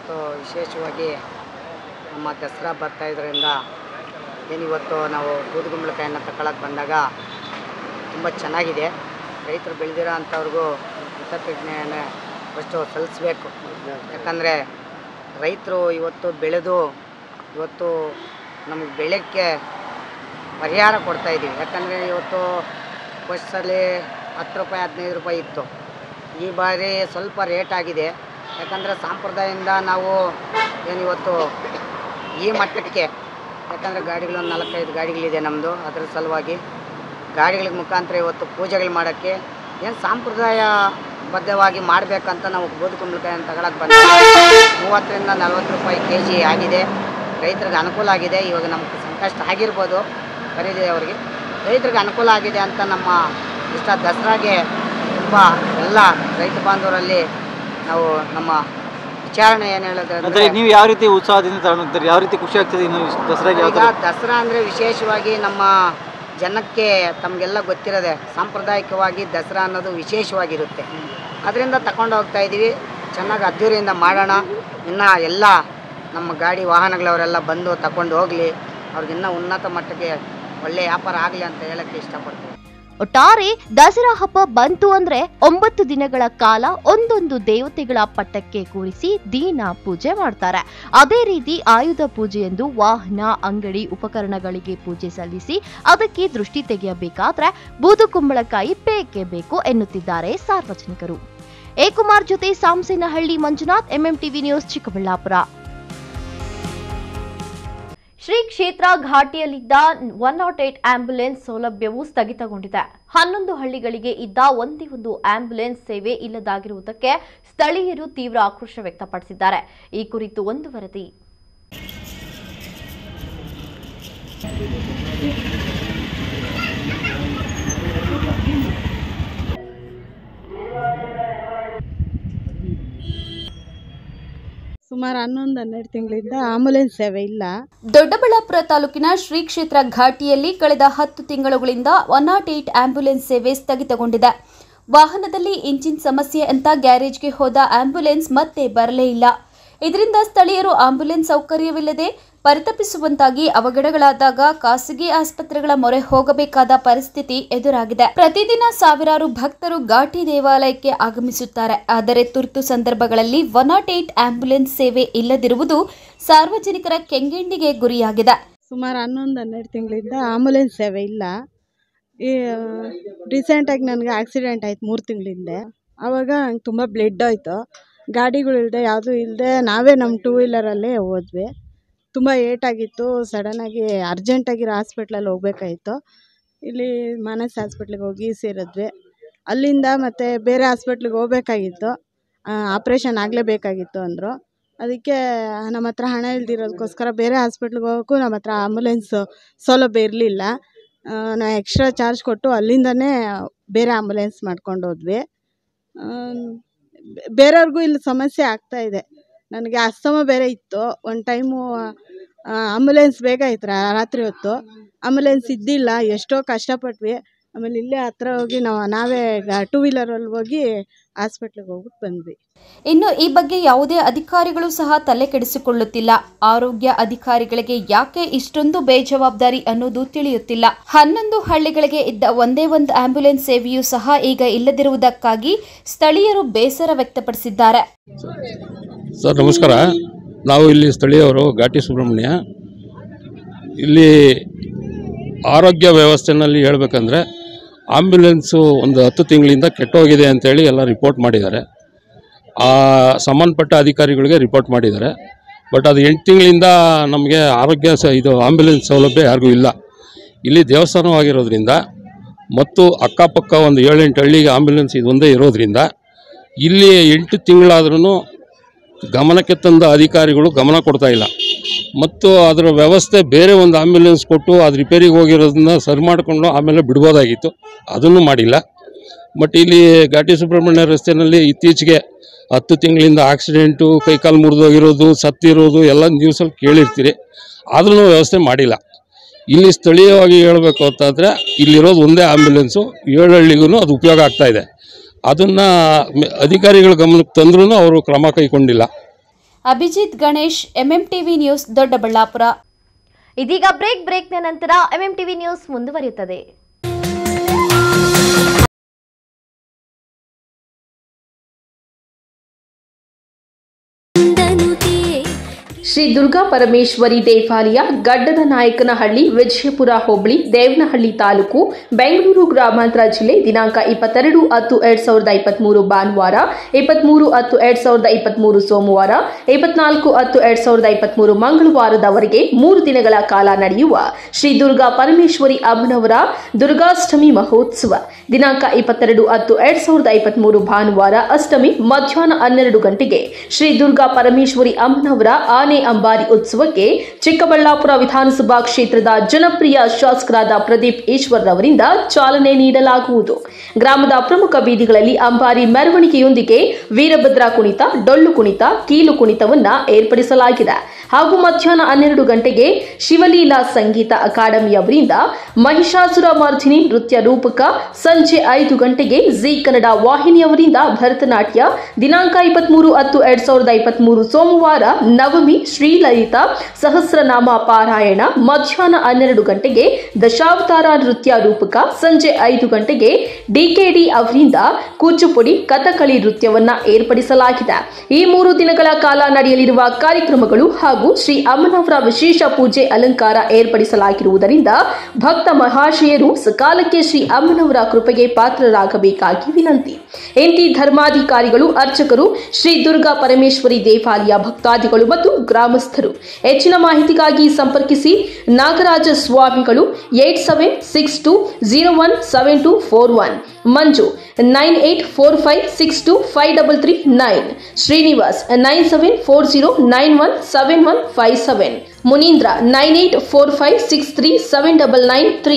Speaker 10: ಇವತ್ತು ವಿಶೇಷವಾಗಿ ನಮ್ಮ ದಸರಾ ಬರ್ತಾ ಇದರಿಂದ ಏನಿವತ್ತು ನಾವು ಬೂದುಗುಂಬಳಕಾಯನ್ನು ತಗೊಳಕ್ಕೆ ಬಂದಾಗ ತುಂಬ ಚೆನ್ನಾಗಿದೆ. ರೈತರು ಬೆಳೆದಿರೋ ಅಂಥವ್ರಿಗೂ ಕೃತಜ್ಞತೆಯನ್ನು ಫಸ್ಟು ಸಲ್ಲಿಸಬೇಕು. ಯಾಕಂದರೆ ರೈತರು ಇವತ್ತು ಬೆಳೆದು ಇವತ್ತು ನಮಗೆ ಬೆಳೆಕ್ಕೆ ಪರಿಹಾರ ಕೊಡ್ತಾಯಿದ್ದೀವಿ. ಯಾಕಂದರೆ ಇವತ್ತು ಫಸ್ಟಲ್ಲಿ ಹತ್ತು ರೂಪಾಯಿ ಹದಿನೈದು ರೂಪಾಯಿ ಇತ್ತು, ಈ ಬಾರಿ ಸ್ವಲ್ಪ ರೇಟ್ ಆಗಿದೆ. ಯಾಕಂದರೆ ಸಾಂಪ್ರದಾಯದಿಂದ ನಾವು ಏನಿವತ್ತು ಈ ಮಟ್ಟಕ್ಕೆ, ಯಾಕಂದರೆ ಗಾಡಿಗಳು ಒಂದು ನಾಲ್ಕೈದು ಗಾಡಿಗಳಿದೆ ನಮ್ಮದು, ಅದರ ಸಲುವಾಗಿ ಗಾಡಿಗಳ ಮುಖಾಂತರ ಇವತ್ತು ಪೂಜೆಗಳು ಮಾಡೋಕ್ಕೆ ಏನು ಸಾಂಪ್ರದಾಯಬದ್ಧವಾಗಿ ಮಾಡಬೇಕಂತ ನಾವು ಬೂದುಗುಂಬಳಕಾಯನ್ನು ತಗೊಳಕ್ಕೆ ಬಂದ ಮೂವತ್ತರಿಂದ ನಲ್ವತ್ತು ರೂಪಾಯಿ ಕೆ ಜಿ ಆಗಿದೆ. ರೈತರಿಗೆ ಅನುಕೂಲ ಆಗಿದೆ. ಇವಾಗ ನಮಗೆ ಸಂಕಷ್ಟ ಆಗಿರ್ಬೋದು ಖರೀದಿಯವರಿಗೆ, ರೈತರಿಗೆ ಅನುಕೂಲ ಆಗಿದೆ ಅಂತ ನಮ್ಮ ಇಷ್ಟ ದಸರಾಗೆ ತುಂಬ ಎಲ್ಲ ರೈತ ಬಾಂಧವರಲ್ಲಿ ನಾವು ನಮ್ಮ ವಿಚಾರಣೆ ಏನು ಹೇಳೋದಂದ್ರೆ,
Speaker 8: ನೀವು ಯಾವ ರೀತಿ ಉತ್ಸಾಹದಿಂದ ತಗೊಂಡ್ತಾರೆ, ಯಾವ ರೀತಿ ಖುಷಿ ಆಗ್ತದೆ ಇನ್ನು ದಸರಾಗೆ?
Speaker 10: ಈಗ ದಸರಾ ಅಂದರೆ ವಿಶೇಷವಾಗಿ ನಮ್ಮ ಜನಕ್ಕೆ ತಮಗೆಲ್ಲ ಗೊತ್ತಿರೋದೆ, ಸಾಂಪ್ರದಾಯಿಕವಾಗಿ ದಸರಾ ಅನ್ನೋದು ವಿಶೇಷವಾಗಿರುತ್ತೆ. ಅದರಿಂದ ತಗೊಂಡು ಹೋಗ್ತಾ ಇದ್ದೀವಿ. ಚೆನ್ನಾಗಿ ಅದ್ದೂರಿಯಿಂದ ಮಾಡೋಣ. ಇನ್ನು ಎಲ್ಲ ನಮ್ಮ ಗಾಡಿ ವಾಹನಗಳವರೆಲ್ಲ ಬಂದು ತಗೊಂಡು ಹೋಗಲಿ, ಅವ್ರಿಗಿನ್ನ ಉನ್ನತ ಮಟ್ಟಕ್ಕೆ ಒಳ್ಳೆಯ ವ್ಯಾಪಾರ ಆಗಲಿ ಅಂತ ಹೇಳಕ್ಕೆ ಇಷ್ಟಪಡ್ತೀವಿ.
Speaker 1: ಒಟ್ಟಾರೆ ದಸರಾ ಹಬ್ಬ ಬಂತು ಅಂದ್ರೆ ಒಂಬತ್ತು ದಿನಗಳ ಕಾಲ ಒಂದೊಂದು ದೇವತೆಗಳ ಪಟ್ಟಕ್ಕೆ ಕೂರಿಸಿ ದೀನ ಪೂಜೆ ಮಾಡ್ತಾರೆ. ಅದೇ ರೀತಿ ಆಯುಧ ಪೂಜೆಯೆಂದು ವಾಹನ, ಅಂಗಡಿ, ಉಪಕರಣಗಳಿಗೆ ಪೂಜೆ ಸಲ್ಲಿಸಿ ಅದಕ್ಕೆ ದೃಷ್ಟಿ ತೆಗೆಯಬೇಕಾದ್ರೆ ಬೂದುಗುಂಬಳಕಾಯಿ ಬೇಕೇ ಬೇಕು ಎನ್ನುತ್ತಿದ್ದಾರೆ ಸಾರ್ವಜನಿಕರು. ಎ ಕುಮಾರ್ ಜೊತೆ ಸಾಮ್ಸೇನಹಳ್ಳಿ ಮಂಜುನಾಥ್, ಎಂಎಂಟಿವಿ ನ್ಯೂಸ್, ಚಿಕ್ಕಬಳ್ಳಾಪುರ. ಶ್ರೀ ಕ್ಷೇತ್ರ ಘಾಟಿಯಲ್ಲಿದ್ದ ಒನ್ ನಾಟ್ ಏಟ್ ಆಂಬ್ಯುಲೆನ್ಸ್ ಸೌಲಭ್ಯವು ಸ್ಥಗಿತಗೊಂಡಿದೆ. ಹನ್ನೊಂದು ಹಳ್ಳಿಗಳಿಗೆ ಇದ್ದ ಒಂದೇ ಒಂದು ಆಂಬ್ಯುಲೆನ್ಸ್ ಸೇವೆ ಇಲ್ಲದಾಗಿರುವುದಕ್ಕೆ ಸ್ಥಳೀಯರು ತೀವ್ರ ಆಕ್ರೋಶ ವ್ಯಕ್ತಪಡಿಸಿದ್ದಾರೆ. ಈ ಕುರಿತು ಒಂದು ವರದಿ.
Speaker 11: ಸುಮಾರು ಹನ್ನೊಂದು ಹನ್ನೆರಡು ತಿಂಗಳಿಂದ ಆಂಬುಲೆನ್ಸ್ ಸೇವೆ ಇಲ್ಲ.
Speaker 12: ದೊಡ್ಡಬಳ್ಳಾಪುರ ತಾಲೂಕಿನ ಶ್ರೀ ಕ್ಷೇತ್ರ ಘಾಟಿಯಲ್ಲಿ ಕಳೆದ ಹತ್ತು ತಿಂಗಳುಗಳಿಂದ ಒನ್ ನಾಟ್ ಏಟ್ ಆಂಬ್ಯುಲೆನ್ಸ್ ಸೇವೆ ಸ್ಥಗಿತಗೊಂಡಿದೆ. ವಾಹನದಲ್ಲಿ ಇಂಜಿನ್ ಸಮಸ್ಯೆ ಅಂತ ಗ್ಯಾರೇಜ್ಗೆ ಹೋದ ಆಂಬ್ಯುಲೆನ್ಸ್ ಮತ್ತೆ ಬರಲೇ ಇಲ್ಲ. ಇದರಿಂದ ಸ್ಥಳೀಯರು ಆಂಬ್ಯುಲೆನ್ಸ್ ಸೌಕರ್ಯವಿಲ್ಲದೆ ಪರಿತಪಿಸುವಂತಾಗಿ ಅವಘಡಗಳಾದಾಗ ಖಾಸಗಿ ಆಸ್ಪತ್ರೆಗಳ ಮೊರೆ ಹೋಗಬೇಕಾದ ಪರಿಸ್ಥಿತಿ ಎದುರಾಗಿದೆ. ಪ್ರತಿದಿನ ಸಾವಿರಾರು ಭಕ್ತರು ಘಾಟಿ ದೇವಾಲಯಕ್ಕೆ ಆಗಮಿಸುತ್ತಾರೆ. ಆದರೆ ತುರ್ತು ಸಂದರ್ಭಗಳಲ್ಲಿ ಒನ್ ನಾಟ್ ಏಟ್ ಆಂಬ್ಯುಲೆನ್ಸ್ ಸೇವೆ ಇಲ್ಲದಿರುವುದು ಸಾರ್ವಜನಿಕರ ಕೆಂಗಣ್ಣಿಗೆ ಗುರಿಯಾಗಿದೆ.
Speaker 11: ಸುಮಾರು ಹನ್ನೊಂದು ಹನ್ನೆರಡು ತಿಂಗಳಿಂದ ಆಂಬುಲೆನ್ಸ್ ಸೇವೆ ಇಲ್ಲ. ಈ ರೀಸೆಂಟಾಗಿ ನನಗೆ ಆಕ್ಸಿಡೆಂಟ್ ಆಯ್ತು ಮೂರು ತಿಂಗಳಿಂದ. ಆವಾಗ ನಂಗೆ ತುಂಬ ಬ್ಲಡ್ ಆಯಿತು. ಗಾಡಿಗಳಿಲ್ಲದೆ ಯಾವುದೂ ಇಲ್ಲದೆ ನಾವೇ ನಮ್ಮ ಟೂ ವೀಲರಲ್ಲೇ ಹೋದ್ವಿ. ತುಂಬ ಏಟಾಗಿತ್ತು. ಸಡನ್ನಾಗಿ ಅರ್ಜೆಂಟಾಗಿರೋ ಹಾಸ್ಪಿಟ್ಲಲ್ಲಿ ಹೋಗ್ಬೇಕಾಯಿತು. ಇಲ್ಲಿ ಮಾನಸ್ ಹಾಸ್ಪಿಟ್ಲಿಗೆ ಹೋಗಿ ಸೇರಿದ್ವಿ. ಅಲ್ಲಿಂದ ಮತ್ತು ಬೇರೆ ಹಾಸ್ಪಿಟ್ಲಿಗೆ ಹೋಗ್ಬೇಕಾಗಿತ್ತು, ಆಪ್ರೇಷನ್ ಆಗಲೇಬೇಕಾಗಿತ್ತು ಅಂದರು. ಅದಕ್ಕೆ ನಮ್ಮ ಹತ್ರ ಹಣ ಇಲ್ದಿರೋದಕ್ಕೋಸ್ಕರ ಬೇರೆ ಹಾಸ್ಪಿಟ್ಲಿಗೆ ಹೋಗೋಕ್ಕೂ ನಮ್ಮ ಹತ್ರ ಆಂಬುಲೆನ್ಸ್ ಸೌಲಭ್ಯ ಇರಲಿಲ್ಲ. ನಾವು ಎಕ್ಸ್ಟ್ರಾ ಚಾರ್ಜ್ ಕೊಟ್ಟು ಅಲ್ಲಿಂದನೇ ಬೇರೆ ಆಂಬುಲೆನ್ಸ್ ಮಾಡ್ಕೊಂಡು ಹೋದ್ವಿ. ಬೇರೆಯವ್ರಿಗೂ ಇಲ್ಲಿ ಸಮಸ್ಯೆ ಆಗ್ತಾಯಿದೆ. ನನಗೆ ಅಸ್ತಮ ಬೇರೆ ಇತ್ತು. ಒಂದು ಟೈಮು ಆಂಬುಲೆನ್ಸ್ ಬೇಗ ಇತ್ತು ರಾತ್ರಿ ಹೊತ್ತು, ಆಂಬುಲೆನ್ಸ್ ಇದ್ದಿಲ್ಲ. ಎಷ್ಟೋ ಕಷ್ಟಪಟ್ವಿ. ಆಮೇಲೆ ಇಲ್ಲೇ ಹತ್ರ ಹೋಗಿ ನಾವು ನಾವೇ ಟೂ ವೀಲರಲ್ಲಿ ಹೋಗಿ ಹಾಸ್ಪಿಟ್ಲಿಗೆ ಹೋಗ್ಬಿಟ್ಟು ಬಂದ್ವಿ.
Speaker 12: ಇನ್ನು ಈ ಬಗ್ಗೆ ಯಾವುದೇ ಅಧಿಕಾರಿಗಳು ಸಹ ತಲೆ ಕೆಡಿಸಿಕೊಳ್ಳುತ್ತಿಲ್ಲ. ಆರೋಗ್ಯ ಅಧಿಕಾರಿಗಳಿಗೆ ಯಾಕೆ ಇಷ್ಟೊಂದು ಬೇಜವಾಬ್ದಾರಿ ಅನ್ನೋದು ತಿಳಿಯುತ್ತಿಲ್ಲ. ಹನ್ನೊಂದು ಹಳ್ಳಿಗಳಿಗೆ ಇದ್ದ ಒಂದೇ ಒಂದು ಆಂಬ್ಯುಲೆನ್ಸ್ ಸೇವೆಯೂ ಸಹ ಈಗ ಇಲ್ಲದಿರುವುದಕ್ಕಾಗಿ ಸ್ಥಳೀಯರು ಬೇಸರ ವ್ಯಕ್ತಪಡಿಸಿದ್ದಾರೆ.
Speaker 13: ಸರ್ ನಮಸ್ಕಾರ. ನಾವು ಇಲ್ಲಿ ಸ್ಥಳೀಯವರು ಘಾಟಿ ಸುಬ್ರಹ್ಮಣ್ಯ. ಇಲ್ಲಿ ಆರೋಗ್ಯ ವ್ಯವಸ್ಥೆಯಲ್ಲಿ ಹೇಳಬೇಕಂದ್ರೆ ಆಂಬ್ಯುಲೆನ್ಸು ಒಂದು ಹತ್ತು ತಿಂಗಳಿಂದ ಕೆಟ್ಟೋಗಿದೆ ಅಂತೇಳಿ ಎಲ್ಲ ರಿಪೋರ್ಟ್ ಮಾಡಿದ್ದಾರೆ. ಆ ಸಂಬಂಧಪಟ್ಟ ಅಧಿಕಾರಿಗಳಿಗೆ ರಿಪೋರ್ಟ್ ಮಾಡಿದ್ದಾರೆ. ಬಟ್ ಅದು ಎಂಟು ತಿಂಗಳಿಂದ ನಮಗೆ ಆರೋಗ್ಯ ಸ ಇದು ಆಂಬ್ಯುಲೆನ್ಸ್ ಸೌಲಭ್ಯ ಯಾರಿಗೂ ಇಲ್ಲ. ಇಲ್ಲಿ ದೇವಸ್ಥಾನವಾಗಿರೋದ್ರಿಂದ ಮತ್ತು ಅಕ್ಕಪಕ್ಕ ಒಂದು ಏಳೆಂಟು ಹಳ್ಳಿಗೆ ಆಂಬ್ಯುಲೆನ್ಸ್ ಇದೊಂದೇ ಇರೋದ್ರಿಂದ ಇಲ್ಲಿ ಎಂಟು ತಿಂಗಳಾದ್ರೂ ಗಮನಕ್ಕೆ ತಂದ ಅಧಿಕಾರಿಗಳು ಗಮನ ಕೊಡ್ತಾ ಇಲ್ಲ. ಮತ್ತು ಅದರ ವ್ಯವಸ್ಥೆ ಬೇರೆ ಒಂದು ಆಂಬ್ಯುಲೆನ್ಸ್ ಕೊಟ್ಟು ಅದು ರಿಪೇರಿಗೆ ಹೋಗಿರೋದನ್ನ ಸರಿ ಮಾಡಿಕೊಂಡು ಆಮೇಲೆ ಬಿಡ್ಬೋದಾಗಿತ್ತು, ಅದನ್ನು ಮಾಡಿಲ್ಲ. ಬಟ್ ಇಲ್ಲಿ ಘಾಟಿ ಸುಬ್ರಹ್ಮಣ್ಯ ರಸ್ತೆಯಲ್ಲಿ ಇತ್ತೀಚೆಗೆ ಹತ್ತು ತಿಂಗಳಿಂದ ಆಕ್ಸಿಡೆಂಟು, ಕೈಕಾಲು ಮುರಿದೋಗಿರೋದು, ಸತ್ತಿರೋದು ಎಲ್ಲ ನ್ಯೂಸಲ್ಲಿ ಕೇಳಿರ್ತೀರಿ. ಆದ್ರೂ ವ್ಯವಸ್ಥೆ ಮಾಡಿಲ್ಲ. ಇಲ್ಲಿ ಸ್ಥಳೀಯವಾಗಿ ಹೇಳಬೇಕು ಅಂತಂದರೆ ಇಲ್ಲಿರೋದು ಒಂದೇ ಆಂಬ್ಯುಲೆನ್ಸು, ಏಳು ಹಳ್ಳಿಗೂ ಅದು ಉಪಯೋಗ ಆಗ್ತಾಯಿದೆ. ಅದನ್ನು ಅಧಿಕಾರಿಗಳ ಗಮನಕ್ಕೆ ತಂದ್ರೂ ಅವರು ಕ್ರಮ ಕೈಗೊಂಡಿಲ್ಲ.
Speaker 12: Abhijit Ganesh, MMTV news, Doddaballapur.
Speaker 1: ಇದೀಗ ಬ್ರೇಕ್ ಬ್ರೇಕ್ನ ನಂತರ ಎಂಎಂಟಿವಿ ನ್ಯೂಸ್ ಮುಂದುವರಿಯುತ್ತದೆ.
Speaker 3: ಶ್ರೀ ದುರ್ಗಾ ಪರಮೇಶ್ವರಿ ದೇವಾಲಯ ಗಡ್ಡದ ನಾಯಕನಹಳ್ಳಿ, ವಿಜಯಪುರ ಹೋಬಳಿ, ದೇವನಹಳ್ಳಿ ತಾಲೂಕು, ಬೆಂಗಳೂರು ಗ್ರಾಮಾಂತರ ಜಿಲ್ಲೆ ದಿನಾಂಕ ಇಪ್ಪತ್ತೆರಡು ಹತ್ತು ಎರಡ್ ಸಾವಿರದ ಇಪ್ಪತ್ಮೂರು ಭಾನುವಾರ, ಇಪ್ಪತ್ಮೂರು ಹತ್ತು ಎರಡ್ ಸಾವಿರದ ಇಪ್ಪತ್ಮೂರು ಸೋಮವಾರ, ಇಪ್ಪತ್ನಾಲ್ಕು ಹತ್ತು ಎರಡ್ ಸಾವಿರದ ಇಪ್ಪತ್ಮೂರು ಮಂಗಳವಾರದವರೆಗೆ ಮೂರು ದಿನಗಳ ಕಾಲ ನಡೆಯುವ ಶ್ರೀ ದುರ್ಗಾ ಪರಮೇಶ್ವರಿ ಅಮ್ಮನವರ ದುರ್ಗಾಷ್ಟಮಿ ಮಹೋತ್ಸವ ದಿನಾಂಕ ಇಪ್ಪತ್ತೆರಡು ಹತ್ತು ಎರಡ್ ಸಾವಿರದ ಇಪ್ಪತ್ಮೂರು ಭಾನುವಾರ ಅಷ್ಟಮಿ ಮಧ್ಯಾಹ್ನ ಹನ್ನೆರಡು ಗಂಟೆಗೆ ಶ್ರೀ ದುರ್ಗಾ ಪರಮೇಶ್ವರಿ ಅಮ್ಮನವರ ಆನೆ ಅಂಬಾರಿ ಉತ್ಸವಕ್ಕೆ ಚಿಕ್ಕಬಳ್ಳಾಪುರ ವಿಧಾನಸಭಾ ಕ್ಷೇತ್ರದ ಜನಪ್ರಿಯ ಶಾಸಕರಾದ ಪ್ರದೀಪ್ ಈಶ್ವರ್ ಅವರಿಂದ ಚಾಲನೆ ನೀಡಲಾಗುವುದು. ಗ್ರಾಮದ ಪ್ರಮುಖ ಬೀದಿಗಳಲ್ಲಿ ಅಂಬಾರಿ ಮೆರವಣಿಗೆಯೊಂದಿಗೆ ವೀರಭದ್ರ ಕುಣಿತ, ಡೊಳ್ಳು ಕುಣಿತ, ಕೀಲು ಕುಣಿತವನ್ನ ಏರ್ಪಡಿಸಲಾಗಿದೆ. ಹಾಗೂ ಮಧ್ಯಾಹ್ನ ಹನ್ನೆರಡು ಗಂಟೆಗೆ ಶಿವಲೀಲಾ ಸಂಗೀತ ಅಕಾಡೆಮಿ ಅವರಿಂದ ಮಹಿಷಾಸುರ ಮರ್ಧಿನಿ ನೃತ್ಯ ರೂಪಕ, ಸಂಜೆ ಐದು ಗಂಟೆಗೆ ಜಿ ಕನ್ನಡ ವಾಹಿನಿಯವರಿಂದ ಭರತನಾಟ್ಯ, ದಿನಾಂಕ ಇಪ್ಪತ್ಮೂರು ಹತ್ತು ಎರಡ್ ಸಾವಿರದ ಇಪ್ಪತ್ಮೂರು ಸೋಮವಾರ ನವಮಿ ಶ್ರೀಲಲಿತಾ ಸಹಸ್ರನಾಮ ಪಾರಾಯಣ, ಮಧ್ಯಾಹ್ನ ಹನ್ನೆರಡು ಗಂಟೆಗೆ ದಶಾವತಾರ ನೃತ್ಯ ರೂಪಕ, ಸಂಜೆ ಐದು ಗಂಟೆಗೆ ಡಿಕೆಡಿ ಅವರಿಂದ ಕೂಚುಪುಡಿ, ಕಥಕಳಿ ನೃತ್ಯವನ್ನ ಏರ್ಪಡಿಸಲಾಗಿದೆ. ಈ ಮೂರು ದಿನಗಳ ಕಾಲ ನಡೆಯಲಿರುವ ಕಾರ್ಯಕ್ರಮಗಳು ಹಾಗೂ ಶ್ರೀ ಅಮ್ಮನವರ ವಿಶೇಷ ಪೂಜೆ ಅಲಂಕಾರ ಏರ್ಪಡಿಸಲಾಗಿರುವುದರಿಂದ ಭಕ್ತ ಮಹಾಶಯರು ಸಕಾಲಕ್ಕೆ ಶ್ರೀ ಅಮ್ಮನವರ ಕೃಪೆಗೆ ಪಾತ್ರರಾಗಬೇಕಾಗಿ ವಿನಂತಿ. ಎಂಟಿ ಧರ್ಮಾಧಿಕಾರಿಗಳು, ಅರ್ಚಕರು, ಶ್ರೀ ದುರ್ಗಾ ಪರಮೇಶ್ವರಿ ದೇವಾಲಯ ಭಕ್ತಾದಿಗಳು ಮತ್ತು ಗ್ರಾಮಸ್ಥರು. ಹೆಚ್ಚಿನ ಮಾಹಿತಿಗಾಗಿ ಸಂಪರ್ಕಿಸಿ ನಾಗರಾಜ ಸ್ವಾಮಿಗಳು eight seven six two zero one seven two four one, Manju nine eight four five six two five double three nine, Srinivas nine seven four zero nine one seven one five seven, Munindra nine eight four five six three seven double nine three.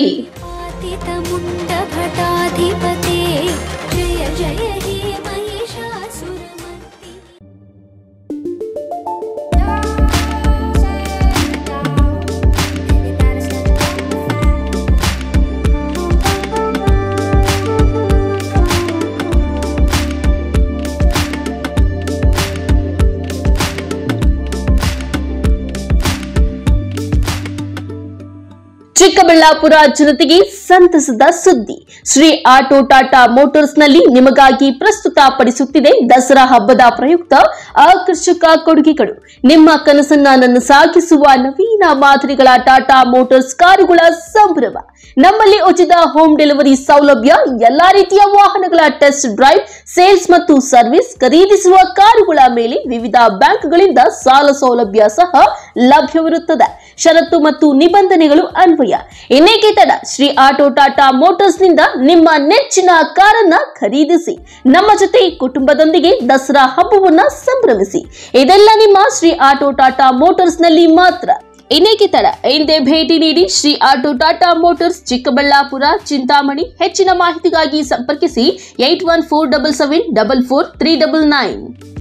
Speaker 3: Chikkaballapur ಜನತೆಗೆ ಸಂತಸದ ಸುದ್ದಿ. Shri auto Tata ಮೋಟಾರ್ಸ್ನಲ್ಲಿ ನಿಮಗಾಗಿ ಪ್ರಸ್ತುತಪಡಿಸುತ್ತಿದೆ ದಸರಾ ಹಬ್ಬದ ಪ್ರಯುಕ್ತ ಆಕರ್ಷಕ ಕೊಡುಗೆಗಳು. ನಿಮ್ಮ ಕನಸನ್ನ ನನ್ನ ಸಾಗಿಸುವ ನವೀನ ಮಾದರಿಗಳ ಟಾಟಾ ಮೋಟಾರ್ಸ್ ಕಾರುಗಳ ಸಂಭ್ರಮ. ನಮ್ಮಲ್ಲಿ ಉಚಿತ ಹೋಮ್ ಡೆಲಿವರಿ ಸೌಲಭ್ಯ, ಎಲ್ಲಾ ರೀತಿಯ ವಾಹನಗಳ ಟೆಸ್ಟ್ ಡ್ರೈವ್, ಸೇಲ್ಸ್ ಮತ್ತು ಸರ್ವಿಸ್, ಖರೀದಿಸುವ ಕಾರುಗಳ ಮೇಲೆ ವಿವಿಧ ಬ್ಯಾಂಕ್ಗಳಿಂದ ಸಾಲ ಸೌಲಭ್ಯ ಸಹ ಲಭ್ಯವಿರುತ್ತದೆ. ಷರತ್ತು ಮತ್ತು ನಿಬಂಧನೆಗಳು ಅನ್ವಯ. ಇನ್ನೇಕೆ ತಡ, ಶ್ರೀ ಆಟೋ ಟಾಟಾ ಮೋಟಾರ್ಸ್ ನಿಂದ ನಿಮ್ಮ ನೆಚ್ಚಿನ ಕಾರನ್ನ ಖರೀದಿಸಿ. ನಮ್ಮ ಜೊತೆ ಕುಟುಂಬದೊಂದಿಗೆ ದಸರಾ ಹಬ್ಬವನ್ನ ಸಂಭ್ರಮಿಸಿ. ಇದೆಲ್ಲ ನಿಮ್ಮ ಶ್ರೀ ಆಟೋ ಟಾಟಾ ಮೋಟಾರ್ಸ್ ನಲ್ಲಿ ಮಾತ್ರ. ಇನ್ನೇಕೆ ತಡ, ಹಿಂದೆ ಭೇಟಿ ನೀಡಿ Shri auto Tata Motors, Chikkaballapur, Chintamani. ಹೆಚ್ಚಿನ ಮಾಹಿತಿಗಾಗಿ ಸಂಪರ್ಕಿಸಿ eight one four double seven double four three double nine.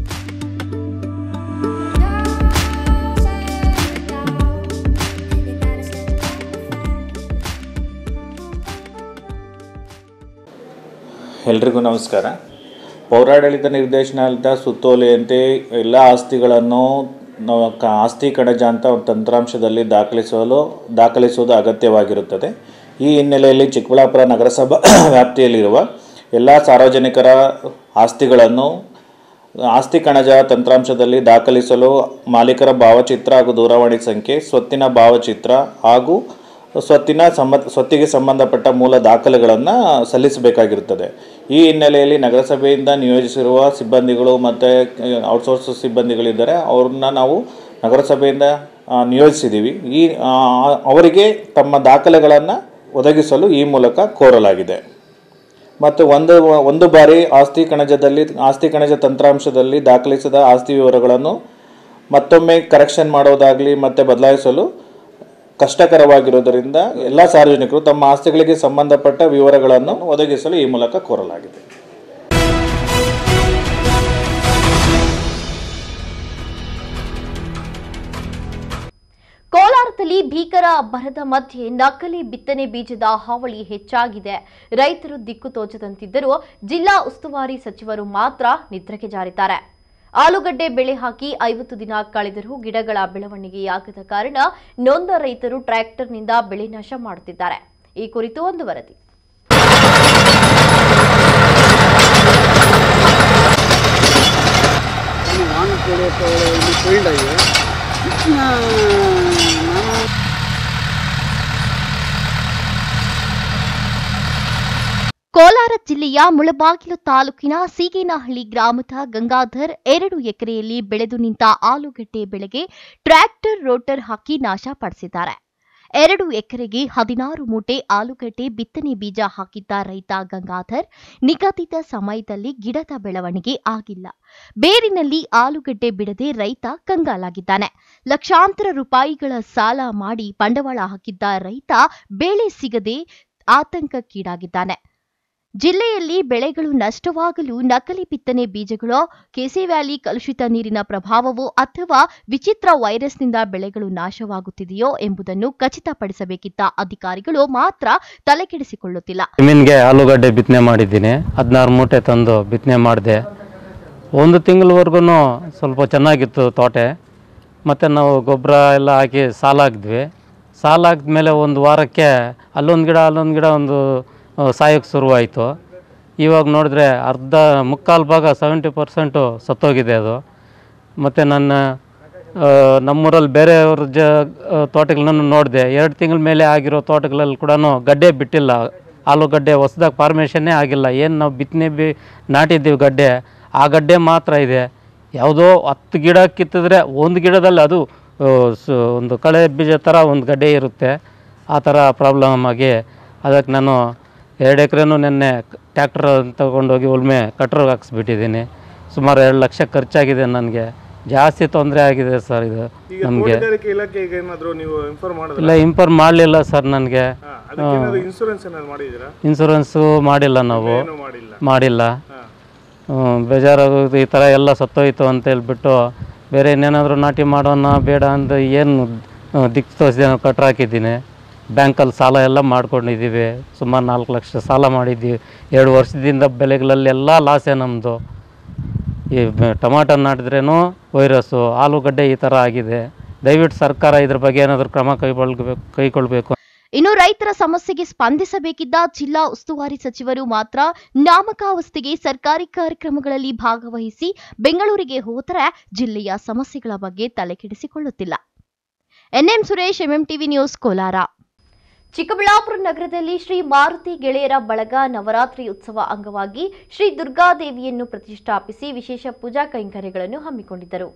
Speaker 14: ಎಲ್ರಿಗೂ ನಮಸ್ಕಾರ. ಪೌರಾಡಳಿತ ನಿರ್ದೇಶನಾಲಯದ ಸುತ್ತೋಲೆಯಂತೆ ಎಲ್ಲ ಆಸ್ತಿಗಳನ್ನು ಆಸ್ತಿ ಕಣಜ ಅಂತ ಒಂದು ತಂತ್ರಾಂಶದಲ್ಲಿ ದಾಖಲಿಸಲು ದಾಖಲಿಸುವುದು ಅಗತ್ಯವಾಗಿರುತ್ತದೆ. ಈ ಹಿನ್ನೆಲೆಯಲ್ಲಿ ಚಿಕ್ಕಬಳ್ಳಾಪುರ ನಗರಸಭಾ ವ್ಯಾಪ್ತಿಯಲ್ಲಿರುವ ಎಲ್ಲ ಸಾರ್ವಜನಿಕರ ಆಸ್ತಿಗಳನ್ನು ಆಸ್ತಿ ಕಣಜ ತಂತ್ರಾಂಶದಲ್ಲಿ ದಾಖಲಿಸಲು ಮಾಲೀಕರ ಭಾವಚಿತ್ರ ಹಾಗೂ ದೂರವಾಣಿ ಸಂಖ್ಯೆ, ಸ್ವತ್ತಿನ ಭಾವಚಿತ್ರ ಹಾಗೂ ಸ್ವತ್ತಿನ ಸಂಬ ಸ್ವತ್ತಿಗೆ ಸಂಬಂಧಪಟ್ಟ ಮೂಲ ದಾಖಲೆಗಳನ್ನು ಸಲ್ಲಿಸಬೇಕಾಗಿರುತ್ತದೆ. ಈ ಹಿನ್ನೆಲೆಯಲ್ಲಿ ನಗರಸಭೆಯಿಂದ ನಿಯೋಜಿಸಿರುವ ಸಿಬ್ಬಂದಿಗಳು ಮತ್ತು ಔಟ್ಸೋರ್ಸ್ ಸಿಬ್ಬಂದಿಗಳಿದ್ದಾರೆ, ಅವ್ರನ್ನ ನಾವು ನಗರಸಭೆಯಿಂದ ನಿಯೋಜಿಸಿದ್ದೀವಿ. ಈ ಅವರಿಗೆ ತಮ್ಮ ದಾಖಲೆಗಳನ್ನು ಒದಗಿಸಲು ಈ ಮೂಲಕ ಕೋರಲಾಗಿದೆ. ಮತ್ತು ಒಂದು ಒಂದು ಬಾರಿ ಆಸ್ತಿ ಕಣಜದಲ್ಲಿ ಆಸ್ತಿ ಕಣಜ ತಂತ್ರಾಂಶದಲ್ಲಿ ದಾಖಲಿಸಿದ ಆಸ್ತಿ ವಿವರಗಳನ್ನು ಮತ್ತೊಮ್ಮೆ ಕರೆಕ್ಷನ್ ಮಾಡೋದಾಗಲಿ ಮತ್ತು ಬದಲಾಯಿಸಲು ಕಷ್ಟಕರವಾಗಿರುವುದರಿಂದ ಎಲ್ಲ ಸಾರ್ವಜನಿಕರು ತಮ್ಮ ಆಸ್ತಿಗಳಿಗೆ ಸಂಬಂಧಪಟ್ಟ ವಿವರಗಳನ್ನು ಒದಗಿಸಲು ಈ ಮೂಲಕ ಕೋರಲಾಗಿದೆ.
Speaker 1: ಕೋಲಾರದಲ್ಲಿ ಭೀಕರ ಬರದ ಮಧ್ಯೆ ನಕಲಿ ಬಿತ್ತನೆ ಬೀಜದ ಹಾವಳಿ ಹೆಚ್ಚಾಗಿದೆ. ರೈತರು ದಿಕ್ಕು ತೋಚದಂತಿದ್ದರೂ ಜಿಲ್ಲಾ ಉಸ್ತುವಾರಿ ಸಚಿವರು ಮಾತ್ರ ನಿದ್ರೆಗೆ ಜಾರಿದ್ದಾರೆ. ಆಲೂಗಡ್ಡೆ ಬೆಳೆ ಹಾಕಿ ಐವತ್ತು ದಿನ ಕಳೆದರೂ ಗಿಡಗಳ ಬೆಳವಣಿಗೆಯಾಗದ ಕಾರಣ ನೊಂದ ರೈತರು ಟ್ರ್ಯಾಕ್ಟರ್ನಿಂದ ಬೆಳೆ ನಾಶ ಮಾಡುತ್ತಿದ್ದಾರೆ. ಈ ಕುರಿತು ಒಂದು ವರದಿ. ಕೋಲಾರ ಜಿಲ್ಲೆಯ ಮುಳಬಾಗಿಲು ತಾಲೂಕಿನ ಸೀಗೇನಹಳ್ಳಿ ಗ್ರಾಮದ ಗಂಗಾಧರ್ ಎರಡು ಎಕರೆಯಲ್ಲಿ ಬೆಳೆದು ನಿಂತ ಆಲೂಗಡ್ಡೆ ಬೆಳೆಗೆ ಟ್ರ್ಯಾಕ್ಟರ್ ರೋಟರ್ ಹಾಕಿ ನಾಶಪಡಿಸಿದ್ದಾರೆ. ಎರಡು ಎಕರೆಗೆ ಹದಿನಾರು ಮೂಟೆ ಆಲೂಗಡ್ಡೆ ಬಿತ್ತನೆ ಬೀಜ ಹಾಕಿದ್ದ ರೈತ ಗಂಗಾಧರ್ ನಿಗದಿತ ಸಮಯದಲ್ಲಿ ಗಿಡದ ಬೆಳವಣಿಗೆ ಆಗಿಲ್ಲ. ಬೇರಿನಲ್ಲಿ ಆಲೂಗಡ್ಡೆ ಬಿಡದೆ ರೈತ ಕಂಗಾಲಾಗಿದ್ದಾನೆ. ಲಕ್ಷಾಂತರ ರೂಪಾಯಿಗಳ ಸಾಲ ಮಾಡಿ ಬಂಡವಾಳ ಹಾಕಿದ್ದ ರೈತ ಬೆಳೆ ಸಿಗದೆ ಆತಂಕಕ್ಕೀಡಾಗಿದ್ದಾನೆ. ಜಿಲ್ಲೆಯಲ್ಲಿ ಬೆಳೆಗಳು ನಷ್ಟವಾಗಲು ನಕಲಿ ಬಿತ್ತನೆ ಬೀಜಗಳೋ, ಕೆಸಿ ವ್ಯಾಲಿ ಕಲುಷಿತ ನೀರಿನ ಪ್ರಭಾವವೋ ಅಥವಾ ವಿಚಿತ್ರ ವೈರಸ್ನಿಂದ ಬೆಳೆಗಳು ನಾಶವಾಗುತ್ತಿದೆಯೋ ಎಂಬುದನ್ನು ಖಚಿತಪಡಿಸಬೇಕಿದ್ದ ಅಧಿಕಾರಿಗಳು ಮಾತ್ರ ತಲೆಕೆಡಿಸಿಕೊಳ್ಳುತ್ತಿಲ್ಲ.
Speaker 15: ಜಮೀನಿಗೆ ಆಲೂಗಡ್ಡೆ ಬಿತ್ತನೆ ಮಾಡಿದ್ದೀನಿ. ಹದಿನಾರು ಮೂಟೆ ತಂದು ಬಿತ್ತನೆ ಮಾಡಿದೆ. ಒಂದು ತಿಂಗಳವರೆಗೂ ಸ್ವಲ್ಪ ಚೆನ್ನಾಗಿತ್ತು ತೋಟ. ಮತ್ತು ನಾವು ಗೊಬ್ಬರ ಎಲ್ಲ ಹಾಕಿ ಸಾಲ ಹಾಕಿದ್ವಿ. ಸಾಲ ಹಾಕಿದ್ಮೇಲೆ ಒಂದು ವಾರಕ್ಕೆ ಅಲ್ಲೊಂದು ಗಿಡ ಅಲ್ಲೊಂದು ಗಿಡ ಒಂದು ಸಾಯೋಕ್ಕೆ ಶುರುವಾಯಿತು. ಇವಾಗ ನೋಡಿದ್ರೆ ಅರ್ಧ ಮುಕ್ಕಾಲು ಭಾಗ ಸೆವೆಂಟಿ ಪರ್ಸೆಂಟು ಸತ್ತೋಗಿದೆ ಅದು. ಮತ್ತು ನನ್ನ ನಮ್ಮೂರಲ್ಲಿ ಬೇರೆಯವ್ರ ಜ ತೋಟಗಳನ್ನು ನೋಡಿದೆ. ಎರಡು ತಿಂಗಳ ಮೇಲೆ ಆಗಿರೋ ತೋಟಗಳಲ್ಲಿ ಕೂಡ ಗಡ್ಡೆ ಬಿಟ್ಟಿಲ್ಲ. ಆಲೂಗಡ್ಡೆ ಹೊಸದಾಗಿ ಫಾರ್ಮೇಷನ್ನೇ ಆಗಿಲ್ಲ. ಏನು ನಾವು ಬಿತ್ತನೆ ಬಿ ನಾಟಿದ್ದೀವಿ ಗಡ್ಡೆ, ಆ ಗಡ್ಡೆ ಮಾತ್ರ ಇದೆ. ಯಾವುದೋ ಹತ್ತು ಗಿಡ ಕಿತ್ತಿದ್ರೆ ಒಂದು ಗಿಡದಲ್ಲಿ ಅದು ಒಂದು ಕಳೆ ಬೀಜ ಥರ ಒಂದು ಗಡ್ಡೆ ಇರುತ್ತೆ. ಆ ಥರ ಪ್ರಾಬ್ಲಮ್ ಆಗಿ ಅದಕ್ಕೆ ನಾನು ಎರಡು ಎಕರೆನೂ ನೆನ್ನೆ ಟ್ಯಾಕ್ಟ್ರ್ ತಗೊಂಡೋಗಿ ಉಳ್ಮೆ ಕಟ್ರೋಗೆ ಹಾಕ್ಸ್ಬಿಟ್ಟಿದ್ದೀನಿ. ಸುಮಾರು ಎರಡು ಲಕ್ಷ ಖರ್ಚಾಗಿದೆ. ನನಗೆ ಜಾಸ್ತಿ ತೊಂದರೆ ಆಗಿದೆ ಸರ್. ಇದು ನಮಗೆ ಇಲ್ಲ ಇನ್ಫಾರ್ಮ್ ಮಾಡಲಿಲ್ಲ ಸರ್. ನನಗೆ ಇನ್ಶೂರೆನ್ಸು ಮಾಡಿಲ್ಲ, ನಾವು ಮಾಡಿಲ್ಲ. ಬೇಜಾರಾಗೋದು ಈ ಥರ ಎಲ್ಲ ಸತ್ತೋಯ್ತು ಅಂತ ಹೇಳ್ಬಿಟ್ಟು ಬೇರೆ ಇನ್ನೇನಾದರೂ ನಾಟಿ ಮಾಡೋಣ ಬೇಡ ಅಂತ ಏನು ದಿಕ್ಕು ತೋರಿಸಿದೆ. ನಾವು ಕಟ್ರ ಹಾಕಿದ್ದೀನಿ. ಬ್ಯಾಂಕಲ್ಲಿ ಸಾಲ ಎಲ್ಲ ಮಾಡ್ಕೊಂಡಿದ್ದೀವಿ. ಸುಮಾರು ನಾಲ್ಕು ಲಕ್ಷ ಸಾಲ ಮಾಡಿದ್ದೀವಿ. ಎರಡು ವರ್ಷದಿಂದ ಬೆಳೆಗಳಲ್ಲೆಲ್ಲ ಲಾಸೇ ನಮ್ಮದು. ಈ ಟೊಮಾಟೊ ನಾಟಿದ್ರೇನು ವೈರಸ್ಸು, ಆಲೂಗಡ್ಡೆ ಈ ಥರ ಆಗಿದೆ. ದಯವಿಟ್ಟು ಸರ್ಕಾರ ಇದ್ರ ಬಗ್ಗೆ ಏನಾದರೂ ಕ್ರಮ ಕೈಗೊಳ್ಬೇಕು ಕೈಗೊಳ್ಬೇಕು
Speaker 1: ಇನ್ನು ರೈತರ ಸಮಸ್ಯೆಗೆ ಸ್ಪಂದಿಸಬೇಕಿದ್ದ ಜಿಲ್ಲಾ ಉಸ್ತುವಾರಿ ಸಚಿವರು ಮಾತ್ರ ನಾಮಕಾವಸ್ಥೆಗೆ ಸರ್ಕಾರಿ ಕಾರ್ಯಕ್ರಮಗಳಲ್ಲಿ ಭಾಗವಹಿಸಿ ಬೆಂಗಳೂರಿಗೆ ಹೋದರೆ ಜಿಲ್ಲೆಯ ಸಮಸ್ಯೆಗಳ ಬಗ್ಗೆ ತಲೆಕೆಡಿಸಿಕೊಳ್ಳುತ್ತಿಲ್ಲ. NM Suresh, MMTV news, Kolar. Chikkaballapur ನಗರದಲ್ಲಿ ಶ್ರೀ ಮಾರುತಿ ಗೆಳೆಯರ ಬಳಗ ನವರಾತ್ರಿ ಉತ್ಸವ ಅಂಗವಾಗಿ ಶ್ರೀ ದುರ್ಗಾದೇವಿಯನ್ನು ಪ್ರತಿಷ್ಠಾಪಿಸಿ ವಿಶೇಷ ಪೂಜಾ ಕೈಂಕರ್ಯಗಳನ್ನು ಹಮ್ಮಿಕೊಂಡಿದ್ದರು.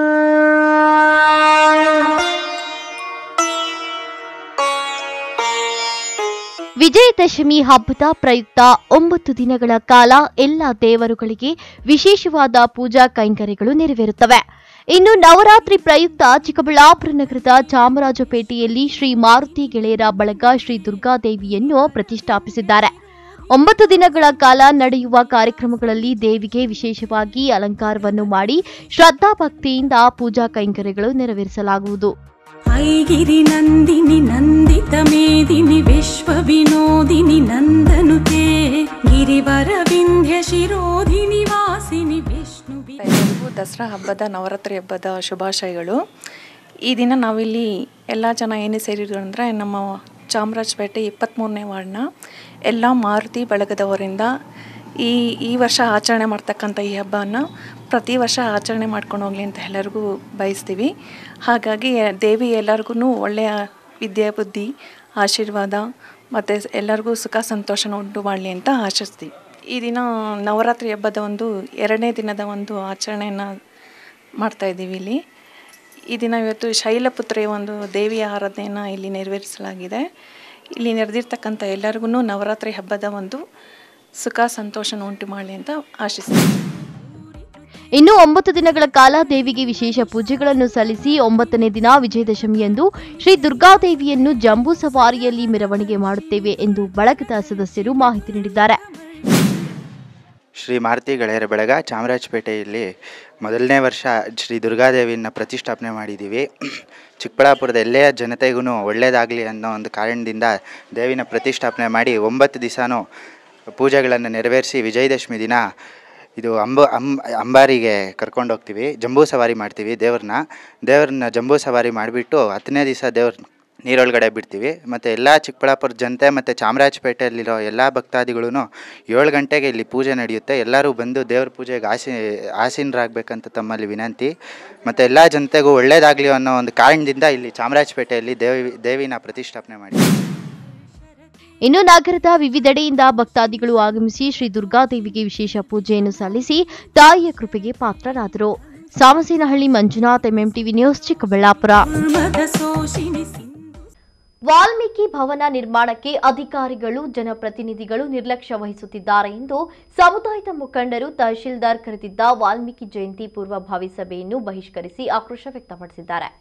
Speaker 1: ವಿಜಯದಶಮಿ ಹಬ್ಬದ ಪ್ರಯುಕ್ತ ಒಂಬತ್ತು ದಿನಗಳ ಕಾಲ ಎಲ್ಲ ದೇವರುಗಳಿಗೆ ವಿಶೇಷವಾದ ಪೂಜಾ ಕೈಂಕರ್ಯಗಳು ನೆರವೇರುತ್ತವೆ. ಇನ್ನು ನವರಾತ್ರಿ ಪ್ರಯುಕ್ತ ಚಿಕ್ಕಬಳ್ಳಾಪುರ ನಗರದ ಚಾಮರಾಜಪೇಟೆಯಲ್ಲಿ ಶ್ರೀ ಮಾರುತಿ ಗೆಳೆಯರ ಬಳಗ ಶ್ರೀ ದುರ್ಗಾದೇವಿಯನ್ನು ಪ್ರತಿಷ್ಠಾಪಿಸಿದ್ದಾರೆ. ಒಂಬತ್ತು ದಿನಗಳ ಕಾಲ ನಡೆಯುವ ಕಾರ್ಯಕ್ರಮಗಳಲ್ಲಿ ದೇವಿಗೆ ವಿಶೇಷವಾಗಿ ಅಲಂಕಾರವನ್ನು ಮಾಡಿ ಶ್ರದ್ಧಾಭಕ್ತಿಯಿಂದ ಪೂಜಾ ಕೈಂಕರ್ಯಗಳು ನೆರವೇರಿಸಲಾಗುವುದು.
Speaker 16: ಐಗಿರಿ ನಂದಿನಿ ನಂದಿತ ಮೇದಿನಿ ವಿಶ್ವ ವಿನೋದಿನಿ ನಂದನುತೆ ಗಿರಿವರ ವಿಂಧ್ಯ ಶಿರೋಧಿನಿ ವಾಸಿನಿ ವಿಷ್ಣು.
Speaker 17: ಎಲ್ಲರಿಗೂ ದಸರಾ ಹಬ್ಬದ ನವರಾತ್ರಿ ಹಬ್ಬದ ಶುಭಾಶಯಗಳು. ಈ ದಿನ ನಾವಿಲ್ಲಿ ಎಲ್ಲ ಜನ ಏನೇ ಸೇರಿದ್ರು ಅಂದರೆ ನಮ್ಮ ಚಾಮರಾಜಪೇಟೆ ಇಪ್ಪತ್ತ್ಮೂರನೇ ವಾರ್ಡ್ನ ಎಲ್ಲ ಮಾರುತಿ ಬಳಗದವರಿಂದ ಈ ಈ ವರ್ಷ ಆಚರಣೆ ಮಾಡ್ತಕ್ಕಂಥ ಈ ಹಬ್ಬವನ್ನು ಪ್ರತಿ ವರ್ಷ ಆಚರಣೆ ಮಾಡ್ಕೊಂಡು ಹೋಗಲಿ ಅಂತ ಎಲ್ಲರಿಗೂ ಬಯಸ್ತೀವಿ. ಹಾಗಾಗಿ ದೇವಿ ಎಲ್ಲರಿಗೂ ಒಳ್ಳೆಯ ವಿದ್ಯೆ ಬುದ್ಧಿ ಆಶೀರ್ವಾದ ಮತ್ತು ಎಲ್ಲರಿಗೂ ಸುಖ ಸಂತೋಷನ ಉಂಟು ಮಾಡಲಿ ಅಂತ ಆಶಿಸ್ತೀವಿ. ಈ ದಿನ ನವರಾತ್ರಿ ಹಬ್ಬದ ಒಂದು ಎರಡನೇ ದಿನದ ಒಂದು ಆಚರಣೆಯನ್ನು ಮಾಡ್ತಾಯಿದ್ದೀವಿ ಇಲ್ಲಿ. ಈ ದಿನ ಇವತ್ತು ಶೈಲಪುತ್ರಿಯ ಒಂದು ದೇವಿಯ ಆರಾಧನೆಯನ್ನು ಇಲ್ಲಿ ನೆರವೇರಿಸಲಾಗಿದೆ. ಇಲ್ಲಿ ನೆರೆದಿರ್ತಕ್ಕಂಥ ಎಲ್ಲರಿಗೂ ನವರಾತ್ರಿ ಹಬ್ಬದ ಒಂದು ಸುಖ ಸಂತೋಷನ ಉಂಟು ಮಾಡಲಿ ಅಂತ ಆಶಿಸ್ತೀವಿ.
Speaker 1: ಇನ್ನು ಒಂಬತ್ತು ದಿನಗಳ ಕಾಲ ದೇವಿಗೆ ವಿಶೇಷ ಪೂಜೆಗಳನ್ನು ಸಲ್ಲಿಸಿ ಒಂಬತ್ತನೇ ದಿನ ವಿಜಯದಶಮಿಯಂದು ಶ್ರೀ ದುರ್ಗಾದೇವಿಯನ್ನು ಜಂಬೂ ಸವಾರಿಯಲ್ಲಿ ಮೆರವಣಿಗೆ ಮಾಡುತ್ತೇವೆ ಎಂದು ಬಳಗದ ಸದಸ್ಯರು ಮಾಹಿತಿ ನೀಡಿದ್ದಾರೆ.
Speaker 18: ಶ್ರೀ ಮಾರುತಿ ಗೆಳೆಯರ ಬಳಗ ಚಾಮರಾಜಪೇಟೆಯಲ್ಲಿ ಮೊದಲನೇ ವರ್ಷ ಶ್ರೀ ದುರ್ಗಾದೇವಿಯನ್ನು ಪ್ರತಿಷ್ಠಾಪನೆ ಮಾಡಿದ್ದೀವಿ. ಚಿಕ್ಕಬಳ್ಳಾಪುರದ ಎಲ್ಲೇ ಜನತೆಗೂ ಒಳ್ಳೆಯದಾಗಲಿ ಅನ್ನೋ ಒಂದು ಕಾರಣದಿಂದ ದೇವಿನ ಪ್ರತಿಷ್ಠಾಪನೆ ಮಾಡಿ ಒಂಬತ್ತು ದಿವಸನೂ ಪೂಜೆಗಳನ್ನು ನೆರವೇರಿಸಿ ವಿಜಯದಶಮಿ ದಿನ ಇದು ಅಂಬ ಅಂಬ ಅಂಬಾರಿಗೆ ಕರ್ಕೊಂಡು ಹೋಗ್ತೀವಿ, ಜಂಬೂ ಸವಾರಿ ಮಾಡ್ತೀವಿ ದೇವ್ರನ್ನ ದೇವ್ರನ್ನ ಜಂಬೂ ಸವಾರಿ ಮಾಡಿಬಿಟ್ಟು ಹತ್ತನೇ ದಿವಸ ದೇವ್ರ ನೀರೊಳಗಡೆ ಬಿಡ್ತೀವಿ. ಮತ್ತು ಎಲ್ಲ ಚಿಕ್ಕಬಳ್ಳಾಪುರ ಜನತೆ ಮತ್ತು ಚಾಮರಾಜಪೇಟೆಯಲ್ಲಿರೋ ಎಲ್ಲ ಭಕ್ತಾದಿಗಳೂ ಏಳು ಗಂಟೆಗೆ ಇಲ್ಲಿ ಪೂಜೆ ನಡೆಯುತ್ತೆ. ಎಲ್ಲರೂ ಬಂದು ದೇವ್ರ ಪೂಜೆಗೆ ಆಸಿ ಆಸೀನರಾಗಬೇಕಂತ ತಮ್ಮಲ್ಲಿ ವಿನಂತಿ. ಮತ್ತು ಎಲ್ಲ ಜನತೆಗೂ ಒಳ್ಳೆಯದಾಗಲಿ ಅನ್ನೋ ಒಂದು ಕಾರಣದಿಂದ ಇಲ್ಲಿ ಚಾಮರಾಜಪೇಟೆಯಲ್ಲಿ ದೇವಿ ದೇವಿನ ಪ್ರತಿಷ್ಠಾಪನೆ ಮಾಡಿ.
Speaker 1: ಇನ್ನು ನಗರದ ವಿವಿಧೆಡೆಯಿಂದ ಭಕ್ತಾದಿಗಳು ಆಗಮಿಸಿ ಶ್ರೀ ದುರ್ಗಾದೇವಿಗೆ ವಿಶೇಷ ಪೂಜೆಯನ್ನು ಸಲ್ಲಿಸಿ ತಾಯಿಯ ಕೃಪೆಗೆ ಪಾತ್ರರಾದರು. Samasenahalli Manjunath, MMTV news, Chikkaballapur. ವಾಲ್ಮೀಕಿ ಭವನ ನಿರ್ಮಾಣಕ್ಕೆ ಅಧಿಕಾರಿಗಳು ಜನಪ್ರತಿನಿಧಿಗಳು ನಿರ್ಲಕ್ಷ್ಯ ವಹಿಸುತ್ತಿದ್ದಾರೆ ಎಂದು ಸಮುದಾಯದ ಮುಖಂಡರು ತಹಶೀಲ್ದಾರ್ ಕರೆದಿದ್ದ ವಾಲ್ಮೀಕಿ ಜಯಂತಿ ಪೂರ್ವಭಾವಿ ಸಭೆಯನ್ನು ಬಹಿಷ್ಕರಿಸಿ ಆಕ್ರೋಶ ವ್ಯಕ್ತಪಡಿಸಿದ್ದಾರೆ.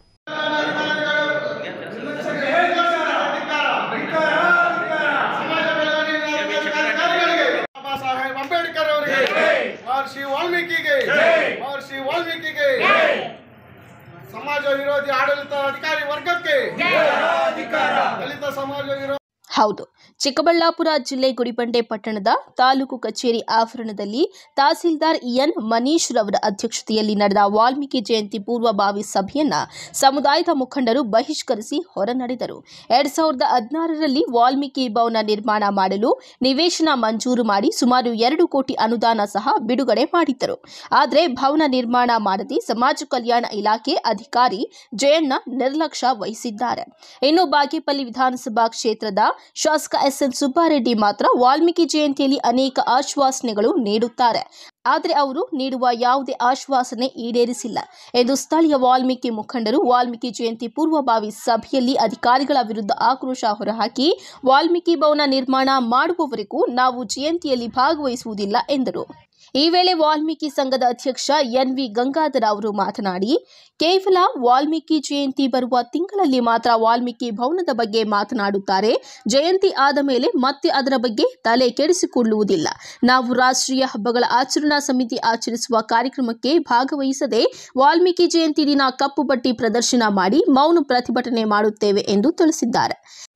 Speaker 4: ಸಮಾಜ ವಿರೋಧಿ ಆಡಳಿತ ಅಧಿಕಾರಿ ವರ್ಗಕ್ಕೆ ದಲಿತ ಸಮಾಜ ವಿರೋಧಿ.
Speaker 3: ಹೌದು, ಚಿಕ್ಕಬಳ್ಳಾಪುರ ಜಿಲ್ಲೆ ಗುಡಿಬಂಡೆ ಪಟ್ಟಣದ ತಾಲೂಕು ಕಚೇರಿ ಆವರಣದಲ್ಲಿ ತಹಸೀಲ್ದಾರ್ ಎನ್ ಮನೀಶ್ ರವರ ಅಧ್ಯಕ್ಷತೆಯಲ್ಲಿ ನಡೆದ ವಾಲ್ಮೀಕಿ ಜಯಂತಿ ಪೂರ್ವಭಾವಿ ಸಭೆಯನ್ನ ಸಮುದಾಯದ ಮುಖಂಡರು ಬಹಿಷ್ಕರಿಸಿ ಹೊರನಡೆದರು. ಎರಡ್ ಸಾವಿರದ ಹದಿನಾರರಲ್ಲಿ ವಾಲ್ಮೀಕಿ ಭವನ ನಿರ್ಮಾಣ ಮಾಡಲು ನಿವೇಶನ ಮಂಜೂರು ಮಾಡಿ ಸುಮಾರು ಎರಡು ಕೋಟಿ ಅನುದಾನ ಸಹ ಬಿಡುಗಡೆ ಮಾಡಿದ್ದರು. ಆದರೆ ಭವನ ನಿರ್ಮಾಣ ಮಾಡದೆ ಸಮಾಜ ಕಲ್ಯಾಣ ಇಲಾಖೆ ಅಧಿಕಾರಿ ಜಯಣ್ಣ ನಿರ್ಲಕ್ಷ್ಯ ವಹಿಸಿದ್ದಾರೆ. ಇನ್ನು ಬಾಗೇಪಲ್ಲಿ ವಿಧಾನಸಭಾ ಕ್ಷೇತ್ರದ ಶಾಸಕ ಎಸ್ ಎನ್ ಸುಬ್ಬಾರೆಡ್ಡಿ ಮಾತ್ರ ವಾಲ್ಮೀಕಿ ಜಯಂತಿಯಲ್ಲಿ ಅನೇಕ ಆಶ್ವಾಸನೆಗಳು ನೀಡುತ್ತಾರೆ. ಆದರೆ ಅವರು ನೀಡುವ ಯಾವುದೇ ಆಶ್ವಾಸನೆ ಈಡೇರಿಸಿಲ್ಲ ಎಂದು ಸ್ಥಳೀಯ ವಾಲ್ಮೀಕಿ ಮುಖಂಡರು ವಾಲ್ಮೀಕಿ ಜಯಂತಿ ಪೂರ್ವಭಾವಿ ಸಭೆಯಲ್ಲಿ ಅಧಿಕಾರಿಗಳ ವಿರುದ್ಧ ಆಕ್ರೋಶ ಹೊರಹಾಕಿ ವಾಲ್ಮೀಕಿ ಭವನ ನಿರ್ಮಾಣ ಮಾಡುವವರೆಗೂ ನಾವು ಜಯಂತಿಯಲ್ಲಿ ಭಾಗವಹಿಸುವುದಿಲ್ಲ ಎಂದರು. ಈ ವೇಳೆ ವಾಲ್ಮೀಕಿ ಸಂಘದ ಅಧ್ಯಕ್ಷ ಎನ್ ವಿ ಗಂಗಾಧರ ಅವರು ಮಾತನಾಡಿ, ಕೇವಲ ವಾಲ್ಮೀಕಿ ಜಯಂತಿ ಬರುವ ತಿಂಗಳಲ್ಲಿ ಮಾತ್ರ ವಾಲ್ಮೀಕಿ ಭವನದ ಬಗ್ಗೆ ಮಾತನಾಡುತ್ತಾರೆ. ಜಯಂತಿ ಆದ ಮೇಲೆ ಮತ್ತೆ ಅದರ ಬಗ್ಗೆ ತಲೆ ಕೆಡಿಸಿಕೊಳ್ಳುವುದಿಲ್ಲ. ನಾವು ರಾಷ್ಟ್ರೀಯ ಹಬ್ಬಗಳ ಆಚರಣಾ ಸಮಿತಿ ಆಚರಿಸುವ ಕಾರ್ಯಕ್ರಮಕ್ಕೆ ಭಾಗವಹಿಸದೆ ವಾಲ್ಮೀಕಿ ಜಯಂತಿ ದಿನ ಕಪ್ಪು ಬಟ್ಟಿ ಪ್ರದರ್ಶನ ಮಾಡಿ ಮೌನ ಪ್ರತಿಭಟನೆ ಮಾಡುತ್ತೇವೆ ಎಂದು ತಿಳಿಸಿದ್ದಾರೆ.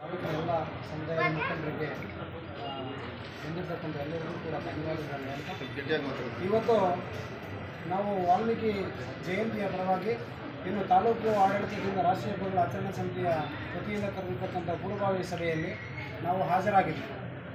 Speaker 19: ಇವತ್ತು ನಾವು ವಾಲ್ಮೀಕಿ ಜಯಂತಿಯ ಪರವಾಗಿ ಇನ್ನು ತಾಲೂಕು ಆಡಳಿತದಿಂದ ರಾಷ್ಟ್ರೀಯ ಹಬ್ಬಗಳ ಆಚರಣಾ ಸಮಿತಿಯ ವತಿಯಿಂದ ಕರೆದಿರ್ತಕ್ಕಂಥ ಪೂರ್ವಭಾವಿ ಸಭೆಯಲ್ಲಿ ನಾವು ಹಾಜರಾಗಿದ್ವಿ.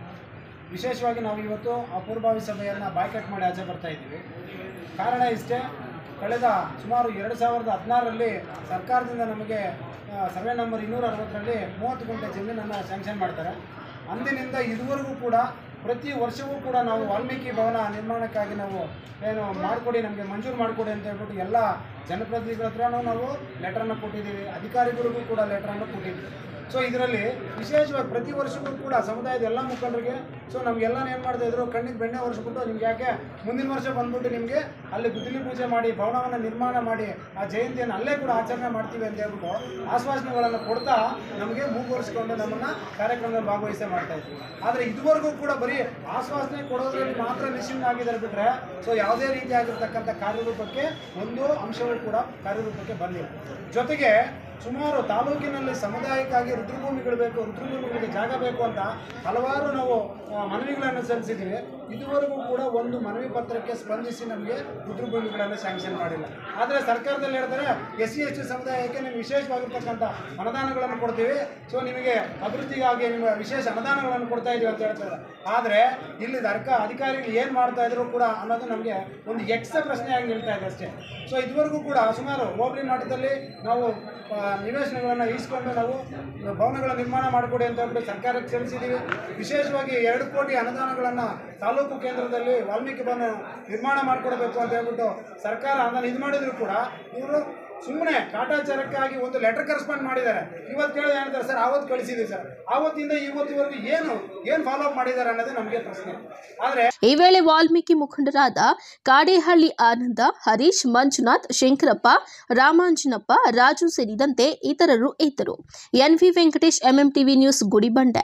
Speaker 19: ವಿಶೇಷವಾಗಿ ನಾವು ಇವತ್ತು ಆ ಪೂರ್ವಭಾವಿ ಸಭೆಯನ್ನು ಬಾಯ್ಕಟ್ ಮಾಡಿ ಆಚೆ ಬರ್ತಾ ಇದ್ದೀವಿ. ಕಾರಣ ಇಷ್ಟೇ, ಕಳೆದ ಸುಮಾರು ಎರಡು ಸಾವಿರದ ಹದಿನಾರರಲ್ಲಿ ಸರ್ಕಾರದಿಂದ ನಮಗೆ ಸರ್ವೆ ನಂಬರ್ ಇನ್ನೂರ ಅರವತ್ತರಲ್ಲಿ ಮೂವತ್ತು ಗುಂಟೆ ಜಮೀನನ್ನು ಸ್ಯಾಂಕ್ಷನ್ ಮಾಡ್ತಾರೆ. ಅಂದಿನಿಂದ ಇದುವರೆಗೂ ಕೂಡ ಪ್ರತಿ ವರ್ಷವೂ ಕೂಡ ನಾವು ವಾಲ್ಮೀಕಿ ಭವನ ನಿರ್ಮಾಣಕ್ಕಾಗಿ ನಾವು ಏನು ಮಾಡಿಕೊಡಿ, ನಮಗೆ ಮಂಜೂರು ಮಾಡಿಕೊಡಿ ಅಂತ ಹೇಳ್ಬಿಟ್ಟು ಎಲ್ಲ ಜನಪ್ರತಿನಿಧಿಗಳ ಹತ್ರನೂ ನಾವು ಲೆಟ್ರನ್ನು ಕೊಟ್ಟಿದ್ದೀವಿ, ಅಧಿಕಾರಿಗಳಿಗೂ ಕೂಡ ಲೆಟ್ರನ್ನು ಕೊಟ್ಟಿದ್ದೀವಿ. ಸೊ ಇದರಲ್ಲಿ ವಿಶೇಷವಾಗಿ ಪ್ರತಿ ವರ್ಷವೂ ಕೂಡ ಸಮುದಾಯದ ಎಲ್ಲ ಮುಖಂಡರಿಗೆ ಸೊ ನಮಗೆಲ್ಲ ಏನು ಮಾಡ್ತಾ ಇದ್ರು, ಕಣ್ಣಿಗೆ ಬೆಣ್ಣೆ ಒರೆಸ್ಬಿಟ್ಟು ನಿಮ್ಗೆ ಯಾಕೆ ಮುಂದಿನ ವರ್ಷ ಬಂದ್ಬಿಟ್ಟು ನಿಮಗೆ ಅಲ್ಲಿ ಗುದ್ದಲಿ ಪೂಜೆ ಮಾಡಿ ಭವನವನ್ನು ನಿರ್ಮಾಣ ಮಾಡಿ ಆ ಜಯಂತಿಯನ್ನು ಅಲ್ಲೇ ಕೂಡ ಆಚರಣೆ ಮಾಡ್ತೀವಿ ಅಂತ ಹೇಳ್ಬಿಟ್ಟು ಆಶ್ವಾಸನೆಗಳನ್ನು ಕೊಡ್ತಾ ನಮಗೆ ಮೂಗುವರಿಸ್ಕೊಂಡು ನಮ್ಮನ್ನು ಕಾರ್ಯಕ್ರಮದಲ್ಲಿ ಭಾಗವಹಿಸೇ ಮಾಡ್ತಾ ಇದ್ವಿ. ಆದರೆ ಇದುವರೆಗೂ ಕೂಡ ಬರೀ ಆಶ್ವಾಸನೆ ಕೊಡೋದ್ರಲ್ಲಿ ಮಾತ್ರ ನಿಶ್ಚಿಂತ ಆಗಿದ್ದಾರೆ ಬಿಟ್ಟರೆ ಸೊ ಯಾವುದೇ ರೀತಿಯಾಗಿರ್ತಕ್ಕಂಥ ಕಾರ್ಯರೂಪಕ್ಕೆ ಒಂದು ಅಂಶವೂ ಕೂಡ ಕಾರ್ಯರೂಪಕ್ಕೆ ಬಂದಿಲ್ಲ. ಜೊತೆಗೆ ಸುಮಾರು ತಾಲೂಕಿನಲ್ಲಿ ಸಮುದಾಯಕ್ಕಾಗಿ ರುದ್ರಭೂಮಿಗಳು ಬೇಕು, ರುದ್ರಭೂಮಿಗಳಿಗೆ ಜಾಗ ಬೇಕು ಅಂತ ಹಲವಾರು ನಾವು ಮನವಿಗಳನ್ನು ಸಲ್ಲಿಸಿದ್ದೀವಿ. ಇದುವರೆಗೂ ಕೂಡ ಒಂದು ಮನವಿ ಪತ್ರಕ್ಕೆ ಸ್ಪಂದಿಸಿ ನಮಗೆ ರುದ್ರಭೂಮಿಗಳನ್ನು ಸ್ಯಾಂಕ್ಷನ್ ಮಾಡಿಲ್ಲ. ಆದರೆ ಸರ್ಕಾರದಲ್ಲಿ ಹೇಳ್ತಾರೆ ಎಸ್ ಸಿ ಎಸ್ ಟಿ ಸಮುದಾಯಕ್ಕೆ ನಿಮ್ಗೆ ವಿಶೇಷವಾಗಿರ್ತಕ್ಕಂಥ ಅನುದಾನಗಳನ್ನು ಕೊಡ್ತೀವಿ, ಸೊ ನಿಮಗೆ ಅಭಿವೃದ್ಧಿಗಾಗಿ ನಿಮ್ಮ ವಿಶೇಷ ಅನುದಾನಗಳನ್ನು ಕೊಡ್ತಾ ಇದ್ದೀವಿ ಅಂತ ಹೇಳ್ತಾರೆ. ಆದರೆ ಇಲ್ಲಿ ಅರ್ಕ ಅಧಿಕಾರಿಗಳು ಏನು ಮಾಡ್ತಾ ಇದ್ರು ಕೂಡ ಅನ್ನೋದು ನಮಗೆ ಒಂದು ಯಕ್ಷ ಪ್ರಶ್ನೆಯಾಗಿ ನಿಲ್ತಾ ಇದೆ ಅಷ್ಟೇ. ಸೊ ಇದುವರೆಗೂ ಕೂಡ ಸುಮಾರು ಹೋಬಳಿ ಮಟ್ಟದಲ್ಲಿ ನಾವು ನಿವೇಶನಗಳನ್ನು ಈಸ್ಕೊಂಡು ನಾವು ಭವನಗಳ ನಿರ್ಮಾಣ ಮಾಡಿಕೊಡಿ ಅಂತ ಹೇಳ್ಬಿಟ್ಟು ಸರ್ಕಾರಕ್ಕೆ ಸಲ್ಲಿಸಿದ್ದೀವಿ. ವಿಶೇಷವಾಗಿ ಎರಡು ಕೋಟಿ ಅನುದಾನಗಳನ್ನು ತಾಲೂಕು ಕೇಂದ್ರದಲ್ಲಿ ವಾಲ್ಮೀಕಿ ಭವನ ನಿರ್ಮಾಣ ಮಾಡಿಕೊಡಬೇಕು ಅಂತ ಹೇಳ್ಬಿಟ್ಟು ಸರ್ಕಾರ ಅದನ್ನು ಇದು ಮಾಡಿದ್ರು ಕೂಡ ಇವರು ಸುಮ್ಮನೆ ಕಾಟಾಚಾರಕ್ಕಾಗಿ ಒಂದು ಲೆಟರ್ ಕರೆಸ್ಪಾಂಡ್ ಮಾಡಿದ್ದಾರೆ. ಇವತ್ತು ಕೇಳಿದ್ರೆ ಹೇಳ್ತಾರೆ ಸರ್ ಆವತ್ತು ಕಳಿಸಿದ್ದೀವಿ ಸರ್, ಆವತ್ತಿಂದ ಇವತ್ತಿವರೆಗೂ ಏನು ಏನು ಫಾಲೋ ಅಪ್ ಮಾಡಿದ್ದಾರೆ ಅನ್ನೋದೇ ನಮಗೆ ಪ್ರಶ್ನೆ. ಆದರೆ
Speaker 3: ಈ ವೇಳೆ ವಾಲ್ಮೀಕಿ ಮುಖಂಡರಾದ ಕಾಡೇಹಳ್ಳಿ ಆನಂದ, ಹರೀಶ್, ಮಂಜುನಾಥ್, ಶಂಕರಪ್ಪ, ರಾಮಾಂಜನಪ್ಪ, ರಾಜು ಸೇರಿದಂತೆ ಇತರರು ಇದ್ದರು. N V Venkatesh, MMTV news, Gudibande.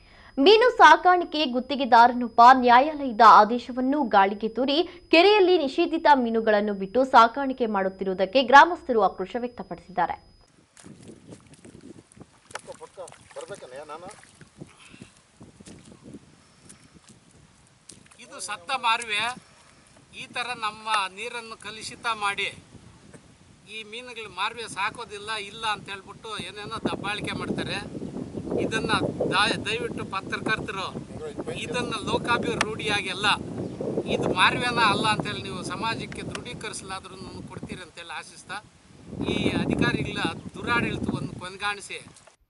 Speaker 1: ಮೀನು ಸಾಕಾಣಿಕೆ ಗುತ್ತಿಗೆದಾರನೊಬ್ಬ ನ್ಯಾಯಾಲಯದ ಆದೇಶವನ್ನು ಗಾಳಿಗೆ ತೂರಿ ಕೆರೆಯಲ್ಲಿ ನಿಷೇಧಿತ ಮೀನುಗಳನ್ನು ಬಿಟ್ಟು ಸಾಕಾಣಿಕೆ ಮಾಡುತ್ತಿರುವುದಕ್ಕೆ ಗ್ರಾಮಸ್ಥರು ಆಕ್ರೋಶ ವ್ಯಕ್ತಪಡಿಸಿದ್ದಾರೆ.
Speaker 20: ಇದು ಸತ್ತ ಮಾರುವೆ, ಈ ಥರ ನಮ್ಮ ನೀರನ್ನು ಕಲುಷಿತ ಮಾಡಿ ಈ ಮೀನುಗಳು ಮಾರ್ವೆ ಸಾಕೋದಿಲ್ಲ ಇಲ್ಲ ಅಂತ ಹೇಳ್ಬಿಟ್ಟು ಏನೇನೋ ದಬ್ಬಾಳಿಕೆ ಮಾಡ್ತಾರೆ. ಇದನ್ನು ದಯವಿಟ್ಟು ಪತ್ರಕರ್ತರು ಇದನ್ನು ಲೋಕಾಭಿವೃದ್ಧಿಯಾಗಿ ಅಲ್ಲ, ಇದು ಮಾರ್ವೆನ ಅಲ್ಲ ಅಂತೇಳಿ ನೀವು ಸಮಾಜಕ್ಕೆ ದೃಢೀಕರಿಸಲಾದ್ರೂ ಕೊಡ್ತೀರಿ ಅಂತೇಳಿ ಆಶಿಸ್ತಾ ಈ ಅಧಿಕಾರಿಗಳ ದುರಾಡಳಿತವನ್ನು ಕೊನೆಗಾಣಿಸಿ.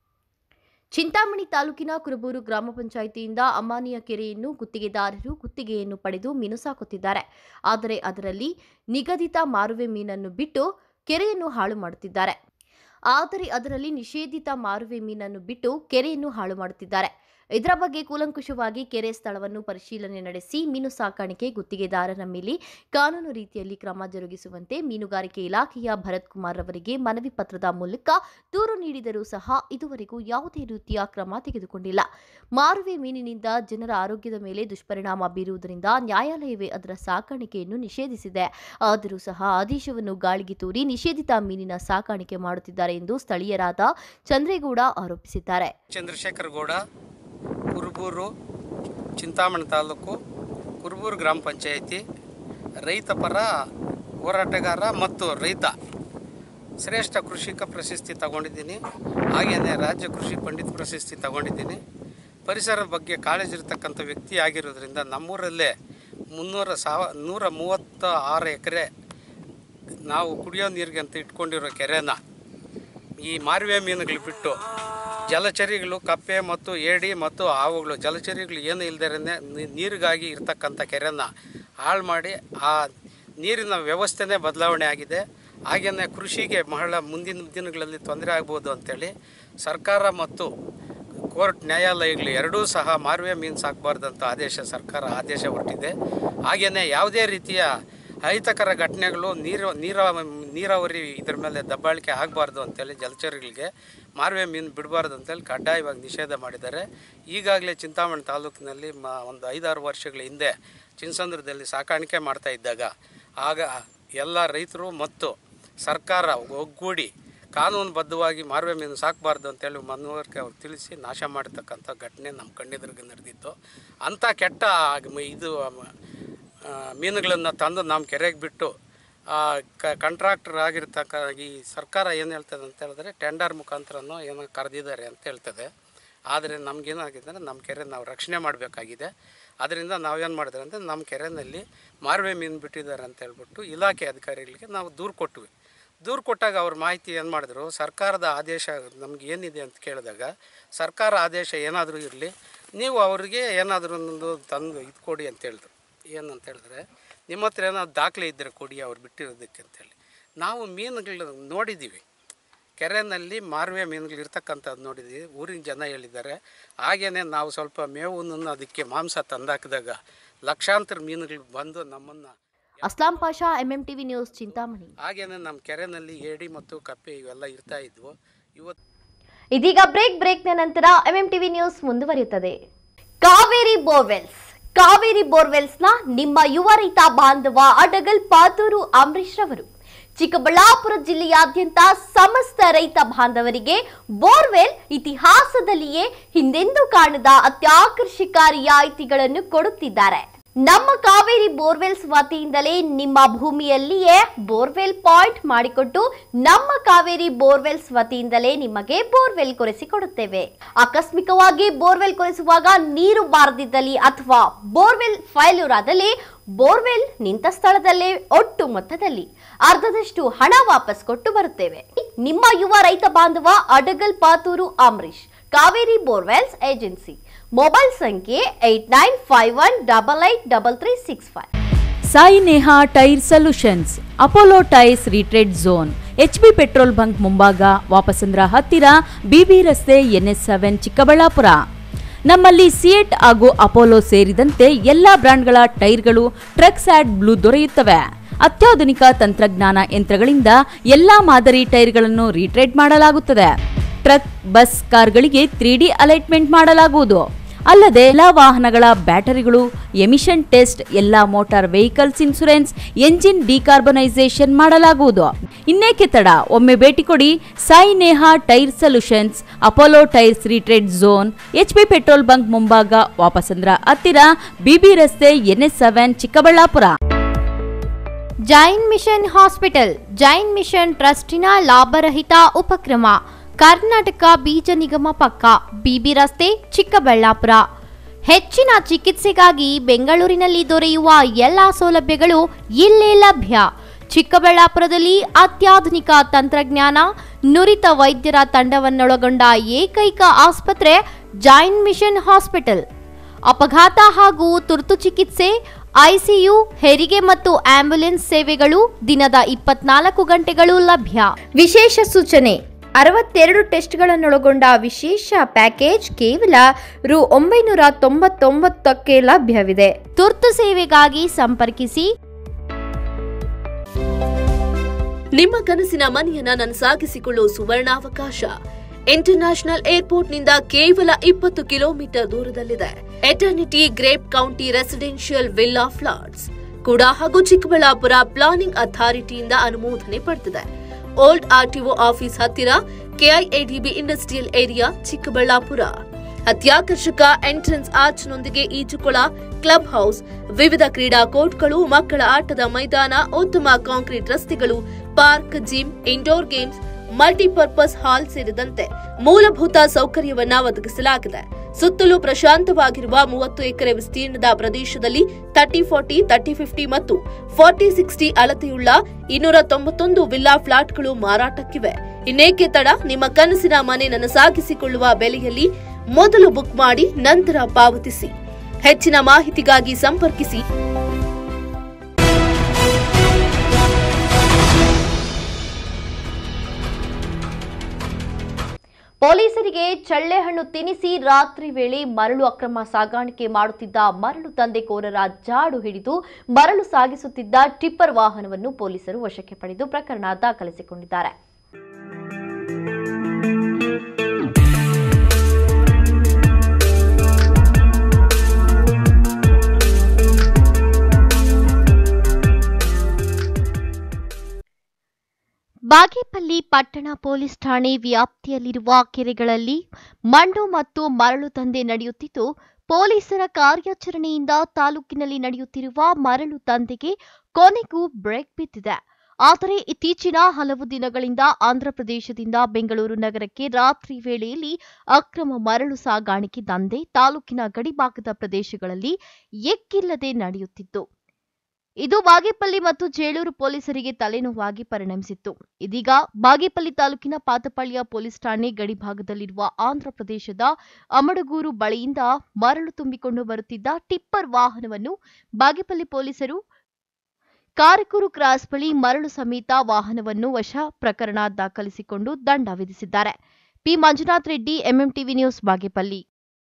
Speaker 1: ಚಿಂತಾಮಣಿ ತಾಲೂಕಿನ ಕುರುಬೂರು ಗ್ರಾಮ ಪಂಚಾಯಿತಿಯಿಂದ ಅಮಾನಿಯ ಕೆರೆಯನ್ನು ಗುತ್ತಿಗೆದಾರರು ಗುತ್ತಿಗೆಯನ್ನು ಪಡೆದು ಮೀನು ಸಾಕುತ್ತಿದ್ದಾರೆ. ಆದರೆ ಅದರಲ್ಲಿ ನಿಗದಿತ ಮಾರುವೆ ಮೀನನ್ನು ಬಿಟ್ಟು ಕೆರೆಯನ್ನು ಹಾಳು ಮಾಡುತ್ತಿದ್ದಾರೆ. ಆದರೆ ಅದರಲ್ಲಿ ನಿಷೇಧಿತ ಮಾರುವೆ ಮೀನನ್ನು ಬಿಟ್ಟು ಕೆರೆಯನ್ನು ಹಾಳು ಮಾಡುತ್ತಿದ್ದಾರೆ. ಇದರ ಬಗ್ಗೆ ಕೂಲಂಕುಷವಾಗಿ ಕೆರೆ ಸ್ಥಳವನ್ನು ಪರಿಶೀಲನೆ ನಡೆಸಿ ಮೀನು ಸಾಕಾಣಿಕೆ ಗುತ್ತಿಗೆದಾರರ ಮೇಲೆ ಕಾನೂನು ರೀತಿಯಲ್ಲಿ ಕ್ರಮ ಜರುಗಿಸುವಂತೆ ಮೀನುಗಾರಿಕೆ ಇಲಾಖೆಯ ಭರತ್ ಕುಮಾರ್ ಅವರಿಗೆ ಮನವಿ ಪತ್ರದ ಮೂಲಕ ದೂರು ನೀಡಿದರೂ ಸಹ ಇದುವರೆಗೂ ಯಾವುದೇ ರೀತಿಯ ಕ್ರಮ ತೆಗೆದುಕೊಂಡಿಲ್ಲ. ಮಾರುವೆ ಮೀನಿನಿಂದ ಜನರ ಆರೋಗ್ಯದ ಮೇಲೆ ದುಷ್ಪರಿಣಾಮ ಬೀರುವುದರಿಂದ ನ್ಯಾಯಾಲಯವೇ ಅದರ ಸಾಕಾಣಿಕೆಯನ್ನು ನಿಷೇಧಿಸಿದೆ. ಆದರೂ ಸಹ ಆದೇಶವನ್ನು ಗಾಳಿಗೆ ತೂರಿ ನಿಷೇಧಿತ ಮೀನಿನ ಸಾಕಾಣಿಕೆ ಮಾಡುತ್ತಿದ್ದಾರೆ ಎಂದು ಸ್ಥಳೀಯರಾದ ಚಂದ್ರೇಗೌಡ ಆರೋಪಿಸಿದ್ದಾರೆ.
Speaker 20: ಚಂದ್ರಶೇಖರ್ ಗೌಡ, ಕುರುಬೂರು, ಚಿಂತಾಮಣಿ ತಾಲೂಕು, ಕುರುಬೂರು ಗ್ರಾಮ ಪಂಚಾಯಿತಿ, ರೈತ ಪರ ಹೋರಾಟಗಾರ ಮತ್ತು ರೈತ ಶ್ರೇಷ್ಠ ಕೃಷಿಕ ಪ್ರಶಸ್ತಿ ತಗೊಂಡಿದ್ದೀನಿ. ಹಾಗೆಯೇ ರಾಜ್ಯ ಕೃಷಿ ಪಂಡಿತ್ ಪ್ರಶಸ್ತಿ ತಗೊಂಡಿದ್ದೀನಿ. ಪರಿಸರದ ಬಗ್ಗೆ ಕಾಳಜಿ ಇರತಕ್ಕಂಥ ವ್ಯಕ್ತಿ ಆಗಿರೋದ್ರಿಂದ ನಮ್ಮೂರಲ್ಲೇ ಮುನ್ನೂರ ಸಾವ ನೂರ ಮೂವತ್ತ ಆರು ಎಕರೆ ನಾವು ಕುಡಿಯೋ ನೀರಿಗೆ ಅಂತ ಇಟ್ಕೊಂಡಿರೋ ಕೆರೆನ ಈ ಮಾರುವೆ ಮೀನುಗಳು ಬಿಟ್ಟು ಜಲಚರಿಗಳು, ಕಪ್ಪೆ ಮತ್ತು ಏಡಿ ಮತ್ತು ಹಾವುಗಳು, ಜಲಚರಿಗಳು ಏನು ಇಲ್ಲದೇ ನೀರಿಗಾಗಿ ಇರ್ತಕ್ಕಂಥ ಕೆರೆನ ಹಾಳು ಮಾಡಿ ಆ ನೀರಿನ ವ್ಯವಸ್ಥೆನೇ ಬದಲಾವಣೆ ಆಗಿದೆ. ಹಾಗೆಯೇ ಕೃಷಿಗೆ ಬಹಳ ಮುಂದಿನ ದಿನಗಳಲ್ಲಿ ತೊಂದರೆ ಆಗ್ಬೋದು ಅಂಥೇಳಿ ಸರ್ಕಾರ ಮತ್ತು ಕೋರ್ಟ್ ನ್ಯಾಯಾಲಯಗಳು ಎರಡೂ ಸಹ ಮಾರುವೆ ಮೀನು ಸಾಕಬಾರ್ದಂತ ಆದೇಶ ಸರ್ಕಾರ ಆದೇಶ ಹೊರಟಿದೆ. ಹಾಗೆಯೇ ಯಾವುದೇ ರೀತಿಯ ಅಹಿತಕರ ಘಟನೆಗಳು ನೀರು ನೀರ ನೀರಾವರಿ ಇದ್ರ ಮೇಲೆ ದಬ್ಬಾಳಿಕೆ ಆಗಬಾರ್ದು ಅಂತೇಳಿ ಜಲಚರಿಗಳಿಗೆ ಮಾರುವೆ ಮೀನು ಬಿಡಬಾರ್ದು ಅಂತೇಳಿ ಕಡ್ಡಾಯವಾಗಿ ನಿಷೇಧ ಮಾಡಿದ್ದಾರೆ. ಈಗಾಗಲೇ ಚಿಂತಾಮಣಿ ತಾಲೂಕಿನಲ್ಲಿ ಮ ಒಂದು ಐದಾರು ವರ್ಷಗಳ ಹಿಂದೆ ಚಿನ್ಸಂದ್ರದಲ್ಲಿ ಸಾಕಾಣಿಕೆ ಮಾಡ್ತಾ ಇದ್ದಾಗ ಆಗ ಎಲ್ಲ ರೈತರು ಮತ್ತು ಸರ್ಕಾರ ಒಗ್ಗೂಡಿ ಕಾನೂನುಬದ್ಧವಾಗಿ ಮಾರುವೆ ಮೀನು ಸಾಕಬಾರ್ದು ಅಂತೇಳಿ ಮನವರಿಕೆ ಅವ್ರು ತಿಳಿಸಿ ನಾಶ ಮಾಡತಕ್ಕಂಥ ಘಟನೆ ನಮ್ಮ ಕಣ್ಣೆದುರಿಗೆ ನಡೆದಿತ್ತು. ಅಂಥ ಕೆಟ್ಟ ಇದು ಮೀನುಗಳನ್ನು ತಂದು ನಮ್ಮ ಕೆರೆಗೆ ಬಿಟ್ಟು ಕಾಂಟ್ರಾಕ್ಟರ್ ಆಗಿರ್ತಕ್ಕ ಈ ಸರ್ಕಾರ ಏನು ಹೇಳ್ತದೆ ಅಂತ ಹೇಳಿದ್ರೆ ಟೆಂಡರ್ ಮುಖಾಂತರನೋ ಏನೋ ಕರೆದಿದ್ದಾರೆ ಅಂತ ಹೇಳ್ತದೆ. ಆದರೆ ನಮಗೇನಾಗಿದೆ ಅಂದರೆ ನಮ್ಮ ಕೆರೆ ನಾವು ರಕ್ಷಣೆ ಮಾಡಬೇಕಾಗಿದೆ. ಅದರಿಂದ ನಾವೇನು ಮಾಡಿದ್ರೆ ಅಂದರೆ ನಮ್ಮ ಕೆರೆಯಲ್ಲಿ ಮಾರುವೆ ಮೀನು ಬಿಟ್ಟಿದ್ದಾರೆ ಅಂತ ಹೇಳ್ಬಿಟ್ಟು ಇಲಾಖೆ ಅಧಿಕಾರಿಗಳಿಗೆ ನಾವು ದೂರು ಕೊಟ್ವಿ. ದೂರು ಕೊಟ್ಟಾಗ ಅವ್ರ ಮಾಹಿತಿ ಏನು ಮಾಡಿದ್ರು, ಸರ್ಕಾರದ ಆದೇಶ ನಮ್ಗೆ ಏನಿದೆ ಅಂತ ಕೇಳಿದಾಗ ಸರ್ಕಾರ ಆದೇಶ ಏನಾದರೂ ಇರಲಿ, ನೀವು ಅವ್ರಿಗೆ ಏನಾದರೂ ಒಂದು ತಂದು ಇದು ಕೊಡಿ ಅಂತ ಹೇಳಿದ್ರು. ಏನಂತ ಹೇಳಿದ್ರೆ ನಿಮ್ಮ ಹತ್ರ ಏನಾದ್ರು ದಾಖಲೆ ಇದ್ದರೆ ಕೊಡಿ ಅವ್ರು ಬಿಟ್ಟಿರೋದಕ್ಕೆ ಅಂತೇಳಿ. ನಾವು ಮೀನುಗಳು ನೋಡಿದ್ದೀವಿ, ಕೆರೆಯಲ್ಲಿ ಮಾರುವೆ ಮೀನುಗಳು ಇರ್ತಕ್ಕಂಥದ್ದು ನೋಡಿದ್ದೀವಿ, ಊರಿನ ಜನ ಹೇಳಿದ್ದಾರೆ. ಹಾಗೆಯೇ ನಾವು ಸ್ವಲ್ಪ ಮೇವನ್ನು ಅದಕ್ಕೆ ಮಾಂಸ ತಂದಾಕಿದಾಗ ಲಕ್ಷಾಂತರ ಮೀನುಗಳು ಬಂದು ನಮ್ಮನ್ನು.
Speaker 1: Aslam Pasha, MM TV news, Chintamani.
Speaker 20: ಹಾಗೆಯೇ ನಮ್ಮ ಕೆರೆಯಲ್ಲಿ ಏಡಿ ಮತ್ತು ಕಪ್ಪೆ ಇವೆಲ್ಲ ಇರ್ತಾ ಇದ್ವು. ಇವತ್ತು
Speaker 1: ಇದೀಗ ಬ್ರೇಕ್ ಬ್ರೇಕ್ನ ನಂತರ ಎಂಎಂ ಟಿವಿ ನ್ಯೂಸ್ ಮುಂದುವರಿಯುತ್ತದೆ. ಕಾವೇರಿ ಬೋರ್ವೆಲ್ಸ್ ಕಾವೇರಿ ಬೋರ್ವೆಲ್ಸ್ನ ನಿಮ್ಮ ಯುವ ರೈತ ಬಾಂಧವ ಅಡಗಲ್ ಪಾತೂರು ಅಂಬರೀಶ್ ರವರು ಚಿಕ್ಕಬಳ್ಳಾಪುರ ಜಿಲ್ಲೆಯಾದ್ಯಂತ ಸಮಸ್ತ ರೈತ ಬಾಂಧವರಿಗೆ ಬೋರ್ವೆಲ್ ಇತಿಹಾಸದಲ್ಲಿಯೇ ಹಿಂದೆಂದೂ ಕಾಣದ ಅತ್ಯಾಕರ್ಷಕ ರಿಯಾಯಿತಿಗಳನ್ನು ಕೊಡುತ್ತಿದ್ದಾರೆ. ನಮ್ಮ ಕಾವೇರಿ ಬೋರ್ವೆಲ್ಸ್ ವತಿಯಿಂದಲೇ ನಿಮ್ಮ ಭೂಮಿಯಲ್ಲಿಯೇ ಬೋರ್ವೆಲ್ ಪಾಯಿಂಟ್ ಮಾಡಿಕೊಟ್ಟು ನಮ್ಮ ಕಾವೇರಿ ಬೋರ್ವೆಲ್ಸ್ ವತಿಯಿಂದಲೇ ನಿಮಗೆ ಬೋರ್ವೆಲ್ ಕೊರೆಸಿಕೊಡುತ್ತೇವೆ. ಆಕಸ್ಮಿಕವಾಗಿ ಬೋರ್ವೆಲ್ ಕೊರೆಸುವಾಗ ನೀರು ಬಾರದಿದ್ದಲ್ಲಿ ಅಥವಾ ಬೋರ್ವೆಲ್ ಫೈಲ್ಯೂರ್ ಆದಲ್ಲಿ ಬೋರ್ವೆಲ್ ನಿಂತ ಸ್ಥಳದಲ್ಲೇ ಒಟ್ಟು ಮೊತ್ತದಲ್ಲಿ ಅರ್ಧದಷ್ಟು ಹಣ ವಾಪಸ್ ಕೊಟ್ಟು ಬರುತ್ತೇವೆ. ನಿಮ್ಮ ಯುವ ರೈತ ಬಾಂಧವ Adagal Pathur Ambareesh, Kaveri borewells agency. Mobile ಸಂಖ್ಯೆ eight nine five one double eight double three six five.
Speaker 21: Sai Neha tyre solutions, Apollo tyres retread zone, H B petrol bunk ಮುಂಭಾಗ, ವಾಪಸಂದ್ರ ಹತ್ತಿರ, ಬಿಬಿ ರಸ್ತೆ, ಎನ್ ಎಸ್ ಸೆವೆನ್, ಚಿಕ್ಕಬಳ್ಳಾಪುರ. ನಮ್ಮಲ್ಲಿ ಸಿಯೆಟ್ ಹಾಗೂ ಅಪೋಲೋ ಸೇರಿದಂತೆ ಎಲ್ಲಾ ಬ್ರಾಂಡ್ಗಳ ಟೈರ್ಗಳು ಟ್ರಕ್ಸ್ ಆಡ್ ಬ್ಲೂ ದೊರೆಯುತ್ತವೆ. ಅತ್ಯಾಧುನಿಕ ತಂತ್ರಜ್ಞಾನ ಯಂತ್ರಗಳಿಂದ ಎಲ್ಲಾ ಮಾದರಿ ಟೈರ್ಗಳನ್ನು ರಿಟ್ರೇಡ್ ಮಾಡಲಾಗುತ್ತದೆ. ಟ್ರಕ್, ಬಸ್, ಕಾರ್ಗಳಿಗೆ ತ್ರೀ ಡಿ ಅಲೈಟ್ಮೆಂಟ್ ಮಾಡಲಾಗುವುದು. ಅಲ್ಲದೆ ಎಲ್ಲಾ ವಾಹನಗಳ ಬ್ಯಾಟರಿಗಳು ಎಮಿಷನ್ ಟೆಸ್ಟ್, ಎಲ್ಲಾ motor vehicles insurance, engine decarbonisation ಮಾಡಲಾಗುವುದು. ಇನ್ನೇಕೆ ತಡ, ಒಮ್ಮೆ ಭೇಟಿ ಕೊಡಿ. Sai Neha tyre solutions, Apollo tyres retread zone, H B petrol bunk ಮುಂಭಾಗ, ವಾಪಸಂದ್ರ ಹತ್ತಿರ, ಬಿಬಿ ರಸ್ತೆ, N S seven, Chikkaballapur.
Speaker 1: Jain mission hospital Jain mission ಟ್ರಸ್ಟಿನ ಲಾಭರಹಿತ ಉಪಕ್ರಮ ಕರ್ನಾಟಕ ಬೀಜ ನಿಗಮ ಪಕ್ಕ ಬಿಬಿ ರಸ್ತೆ ಚಿಕ್ಕಬಳ್ಳಾಪುರ. ಹೆಚ್ಚಿನ ಚಿಕಿತ್ಸೆಗಾಗಿ ಬೆಂಗಳೂರಿನಲ್ಲಿ ದೊರೆಯುವ ಎಲ್ಲ ಸೌಲಭ್ಯಗಳು ಇಲ್ಲೇ ಲಭ್ಯ. ಚಿಕ್ಕಬಳ್ಳಾಪುರದಲ್ಲಿ ಅತ್ಯಾಧುನಿಕ ತಂತ್ರಜ್ಞಾನ ನುರಿತ ವೈದ್ಯರ ತಂಡವನ್ನೊಳಗೊಂಡ ಏಕೈಕ ಆಸ್ಪತ್ರೆ ಜೈನ್ ಮಿಷನ್ ಹಾಸ್ಪಿಟಲ್. ಅಪಘಾತ ಹಾಗೂ ತುರ್ತು ಚಿಕಿತ್ಸೆ, ಐಸಿಯು, ಹೆರಿಗೆ ಮತ್ತು ಆಂಬ್ಯುಲೆನ್ಸ್ ಸೇವೆಗಳು ದಿನದ ಇಪ್ಪತ್ನಾಲ್ಕು ಗಂಟೆಗಳು ಲಭ್ಯ. ವಿಶೇಷ ಸೂಚನೆ: ಅರವತ್ತೆರಡು ಟೆಸ್ಟ್ಗಳನ್ನೊಳಗೊಂಡ ವಿಶೇಷ ಪ್ಯಾಕೇಜ್ ಕೇವಲ ರು ಒಂಬೈನೂರ ತೊಂಬತ್ತೊಂಬತ್ತಕ್ಕೆ ಲಭ್ಯವಿದೆ. ತುರ್ತು ಸೇವೆಗಾಗಿ ಸಂಪರ್ಕಿಸಿ.
Speaker 5: ನಿಮ್ಮ ಕನಸಿನ ಮನೆಯನ್ನ ನನಸಾಗಿಸಿಕೊಳ್ಳುವ ಸುವರ್ಣಾವಕಾಶ ಇಂಟರ್ನ್ಯಾಷನಲ್ ಏರ್ಪೋರ್ಟ್ನಿಂದ ಕೇವಲ ಇಪ್ಪತ್ತು ಕಿಲೋಮೀಟರ್ ದೂರದಲ್ಲಿದೆ. Eternity grape county residential villa flats ಕೂಡ ಹಾಗೂ ಚಿಕ್ಕಬಳ್ಳಾಪುರ ಪ್ಲಾನಿಂಗ್ ಅಥಾರಿಟಿಯಿಂದ ಅನುಮೋದನೆ ಪಡೆದಿದೆ. ಓಲ್ಡ್ ಆರ್ಟಿಒ ಆಫೀಸ್ ಹತ್ತಿರ, ಕೆಐಎಡಿಬಿ ಇಂಡಸ್ಟ್ರಿಯಲ್ ಏರಿಯಾ, ಚಿಕ್ಕಬಳ್ಳಾಪುರ. ಅತ್ಯಾಕರ್ಷಕ ಎಂಟ್ರೆನ್ಸ್ ಆರ್ಚ್ನೊಂದಿಗೆ ಈಜುಕೊಳ, ಕ್ಲಬ್ ಹೌಸ್, ವಿವಿಧ ಕ್ರೀಡಾ ಕೋರ್ಟ್ಗಳು, ಮಕ್ಕಳ ಆಟದ ಮೈದಾನ, ಉತ್ತಮ ಕಾಂಕ್ರೀಟ್ ರಸ್ತೆಗಳು, park, gym, indoor games, multipurpose hall ಸೇರಿದಂತೆ ಮೂಲಭೂತ ಸೌಕರ್ಯವನ್ನ ಒದಗಿಸಲಾಗಿದೆ. ಸುತ್ತಲೂ ಪ್ರಶಾಂತವಾಗಿರುವ ಮೂವತ್ತು ಎಕರೆ ವಿಸ್ತೀರ್ಣದ ಪ್ರದೇಶದಲ್ಲಿ ತರ್ಟಿ ಫಾರ್ಟಿ, ತರ್ಟಿ ಫಿಫ್ಟಿ ಮತ್ತು ಫಾರ್ಟಿ ಸಿಕ್ಸ್ಟಿ ಅಳತೆಯುಳ್ಳ ಇನ್ನೂರ ತೊಂಬತ್ತೊಂದು ವಿಲ್ಲಾ ಫ್ಲಾಟ್ಗಳು ಮಾರಾಟಕ್ಕಿವೆ. ಇನ್ನೇಕೆ ತಡ? ನಿಮ್ಮ ಕನಸಿನ ಮನೆ ನನಸಾಗಿಸಿಕೊಳ್ಳುವ ಬೆಲೆಯಲ್ಲಿ ಮೊದಲು ಬುಕ್ ಮಾಡಿ, ನಂತರ ಪಾವತಿಸಿ. ಹೆಚ್ಚಿನ ಮಾಹಿತಿಗಾಗಿ ಸಂಪರ್ಕಿಸಿ.
Speaker 1: ಪೊಲೀಸರಿಗೆ ಚಳ್ಳೆಹಣ್ಣು ತಿನ್ನಿಸಿ ರಾತ್ರಿ ವೇಳೆ ಮರಳು ಅಕ್ರಮ ಸಾಗಾಣಿಕೆ ಮಾಡುತ್ತಿದ್ದ ಮರಳು ದಂಧೆಕೋರರ ಜಾಡು ಹಿಡಿದು ಮರಳು ಸಾಗಿಸುತ್ತಿದ್ದ ಟಿಪ್ಪರ್ ವಾಹನವನ್ನು ಪೊಲೀಸರು ವಶಕ್ಕೆ ಪಡೆದು ಪ್ರಕರಣ ದಾಖಲಿಸಿಕೊಂಡಿದ್ದಾರೆ. ಬಾಗೇಪಲ್ಲಿ ಪಟ್ಟಣ ಪೊಲೀಸ್ ಠಾಣೆ ವ್ಯಾಪ್ತಿಯಲ್ಲಿರುವ ಕೆರೆಗಳಲ್ಲಿ ಮಣ್ಣು ಮತ್ತು ಮರಳು ದಂಧೆ ನಡೆಯುತ್ತಿದ್ದು, ಪೊಲೀಸರ ಕಾರ್ಯಾಚರಣೆಯಿಂದ ತಾಲೂಕಿನಲ್ಲಿ ನಡೆಯುತ್ತಿರುವ ಮರಳು ದಂಧೆಗೆ ಕೊನೆಗೂ ಬ್ರೇಕ್ ಬಿದ್ದಿದೆ. ಆದರೆ ಇತ್ತೀಚಿನ ಹಲವು ದಿನಗಳಿಂದ ಆಂಧ್ರಪ್ರದೇಶದಿಂದ ಬೆಂಗಳೂರು ನಗರಕ್ಕೆ ರಾತ್ರಿ ವೇಳೆಯಲ್ಲಿ ಅಕ್ರಮ ಮರಳು ಸಾಗಾಣಿಕೆ ದಂಧೆ ತಾಲೂಕಿನ ಗಡಿಭಾಗದ ಪ್ರದೇಶಗಳಲ್ಲಿ ಎಕ್ಕಿಲ್ಲದೆ ನಡೆಯುತ್ತಿತ್ತು. ಇದು ಬಾಗೇಪಲ್ಲಿ ಮತ್ತು ಜೇಳೂರು ಪೊಲೀಸರಿಗೆ ತಲೆನೋವಾಗಿ ಪರಿಣಮಿಸಿತ್ತು. ಇದೀಗ ಬಾಗೇಪಲ್ಲಿ ತಾಲೂಕಿನ ಪಾತಪಾಳ್ಯ ಪೊಲೀಸ್ ಠಾಣೆ ಗಡಿಭಾಗದಲ್ಲಿರುವ ಆಂಧ್ರಪ್ರದೇಶದ ಅಮಡಗೂರು ಬಳಿಯಿಂದ ಮರಳು ತುಂಬಿಕೊಂಡು ಬರುತ್ತಿದ್ದ ಟಿಪ್ಪರ್ ವಾಹನವನ್ನು ಬಾಗೇಪಲ್ಲಿ ಪೊಲೀಸರು ಕಾರಕೂರು ಕ್ರಾಸ್ ಬಳಿ ಮರಳು ಸಮೇತ ವಾಹನವನ್ನು ವಶ ಪ್ರಕರಣ ದಾಖಲಿಸಿಕೊಂಡು ದಂಡ ವಿಧಿಸಿದ್ದಾರೆ. P Manjunath Reddy, MMTV news, Bagepalli.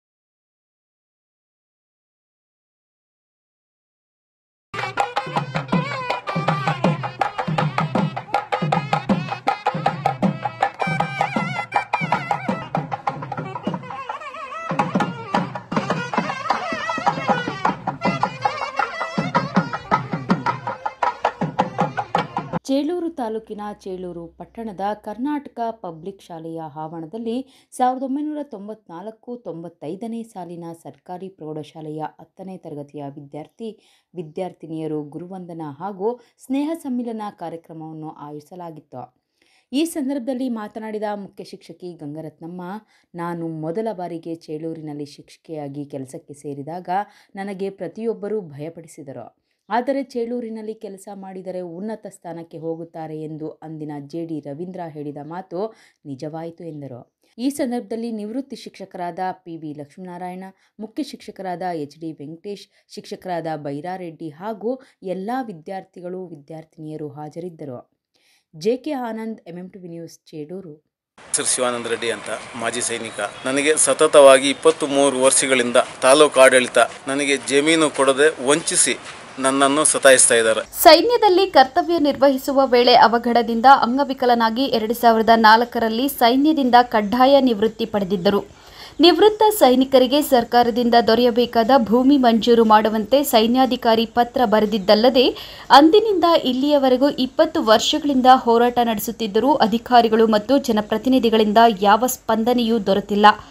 Speaker 21: Chelur ತಾಲೂಕಿನ ಚೇಳೂರು ಪಟ್ಟಣದ ಕರ್ನಾಟಕ ಪಬ್ಲಿಕ್ ಶಾಲೆಯ ಆವರಣದಲ್ಲಿ ಸಾವಿರದ ಒಂಬೈನೂರ ತೊಂಬತ್ನಾಲ್ಕು ತೊಂಬತ್ತೈದನೇ ಸಾಲಿನ ಸರ್ಕಾರಿ ಪ್ರೌಢಶಾಲೆಯ ಹತ್ತನೇ ತರಗತಿಯ ವಿದ್ಯಾರ್ಥಿ ವಿದ್ಯಾರ್ಥಿನಿಯರು ಗುರುವಂದನಾ ಹಾಗೂ ಸ್ನೇಹ ಸಮ್ಮಿಲನ ಕಾರ್ಯಕ್ರಮವನ್ನು ಆಯೋಜಿಸಲಾಗಿತ್ತು. ಈ ಸಂದರ್ಭದಲ್ಲಿ ಮಾತನಾಡಿದ ಮುಖ್ಯ ಶಿಕ್ಷಕಿ ಗಂಗರತ್ನಮ್ಮ, ನಾನು ಮೊದಲ ಬಾರಿಗೆ ಚೇಳೂರಿನಲ್ಲಿ ಶಿಕ್ಷಕಿಯಾಗಿ ಕೆಲಸಕ್ಕೆ ಸೇರಿದಾಗ ನನಗೆ ಪ್ರತಿಯೊಬ್ಬರೂ ಭಯಪಡಿಸಿದರು. ಆದರೆ ಚೇಳೂರಿನಲ್ಲಿ ಕೆಲಸ ಮಾಡಿದರೆ ಉನ್ನತ ಸ್ಥಾನಕ್ಕೆ ಹೋಗುತ್ತಾರೆ ಎಂದು ಅಂದಿನ ಜೆ ಡಿ ರವೀಂದ್ರ ಹೇಳಿದ ಮಾತು ನಿಜವಾಯಿತು ಎಂದರು. ಈ ಸಂದರ್ಭದಲ್ಲಿ ನಿವೃತ್ತಿ ಶಿಕ್ಷಕರಾದ ಪಿ ವಿ ಲಕ್ಷ್ಮೀನಾರಾಯಣ, ಮುಖ್ಯ ಶಿಕ್ಷಕರಾದ ಎಚ್ ಡಿ ವೆಂಕಟೇಶ್, ಶಿಕ್ಷಕರಾದ ಬೈರಾರೆಡ್ಡಿ ಹಾಗೂ ಎಲ್ಲ ವಿದ್ಯಾರ್ಥಿಗಳು ವಿದ್ಯಾರ್ಥಿನಿಯರು ಹಾಜರಿದ್ದರು. J K Anand, MMTV news, Chelur.
Speaker 22: ಹೆಸರು ಶಿವಾನಂದ ರೆಡ್ಡಿ ಅಂತ, ಮಾಜಿ ಸೈನಿಕ. ನನಗೆ ಸತತವಾಗಿ ಇಪ್ಪತ್ತು ಮೂರು ವರ್ಷಗಳಿಂದ ತಾಲೂಕು ಆಡಳಿತ ನನಗೆ ಜಮೀನು ಕೊಡದೆ ವಂಚಿಸಿ ನನ್ನನ್ನು ಸತಾಯಿಸ್ತಾ ಇದ್ದಾರೆ.
Speaker 12: ಸೈನ್ಯದಲ್ಲಿ ಕರ್ತವ್ಯ ನಿರ್ವಹಿಸುವ ವೇಳೆ ಅವಘಡದಿಂದ ಅಂಗವಿಕಲನಾಗಿ ಎರಡು ಸಾವಿರದ ನಾಲ್ಕರಲ್ಲಿ ಸೈನ್ಯದಿಂದ ಕಡ್ಡಾಯ ನಿವೃತ್ತಿ ಪಡೆದಿದ್ದರು. ನಿವೃತ್ತ ಸೈನಿಕರಿಗೆ ಸರ್ಕಾರದಿಂದ ದೊರೆಯಬೇಕಾದ ಭೂಮಿ ಮಂಜೂರು ಮಾಡುವಂತೆ ಸೈನ್ಯಾಧಿಕಾರಿ ಪತ್ರ ಬರೆದಿದ್ದಲ್ಲದೆ ಅಂದಿನಿಂದ ಇಲ್ಲಿಯವರೆಗೂ ಇಪ್ಪತ್ತು ವರ್ಷಗಳಿಂದ ಹೋರಾಟ ನಡೆಸುತ್ತಿದ್ದರೂ ಅಧಿಕಾರಿಗಳು ಮತ್ತು ಜನಪ್ರತಿನಿಧಿಗಳಿಂದ ಯಾವ ಸ್ಪಂದನೆಯೂ ದೊರೆತಿಲ್ಲ.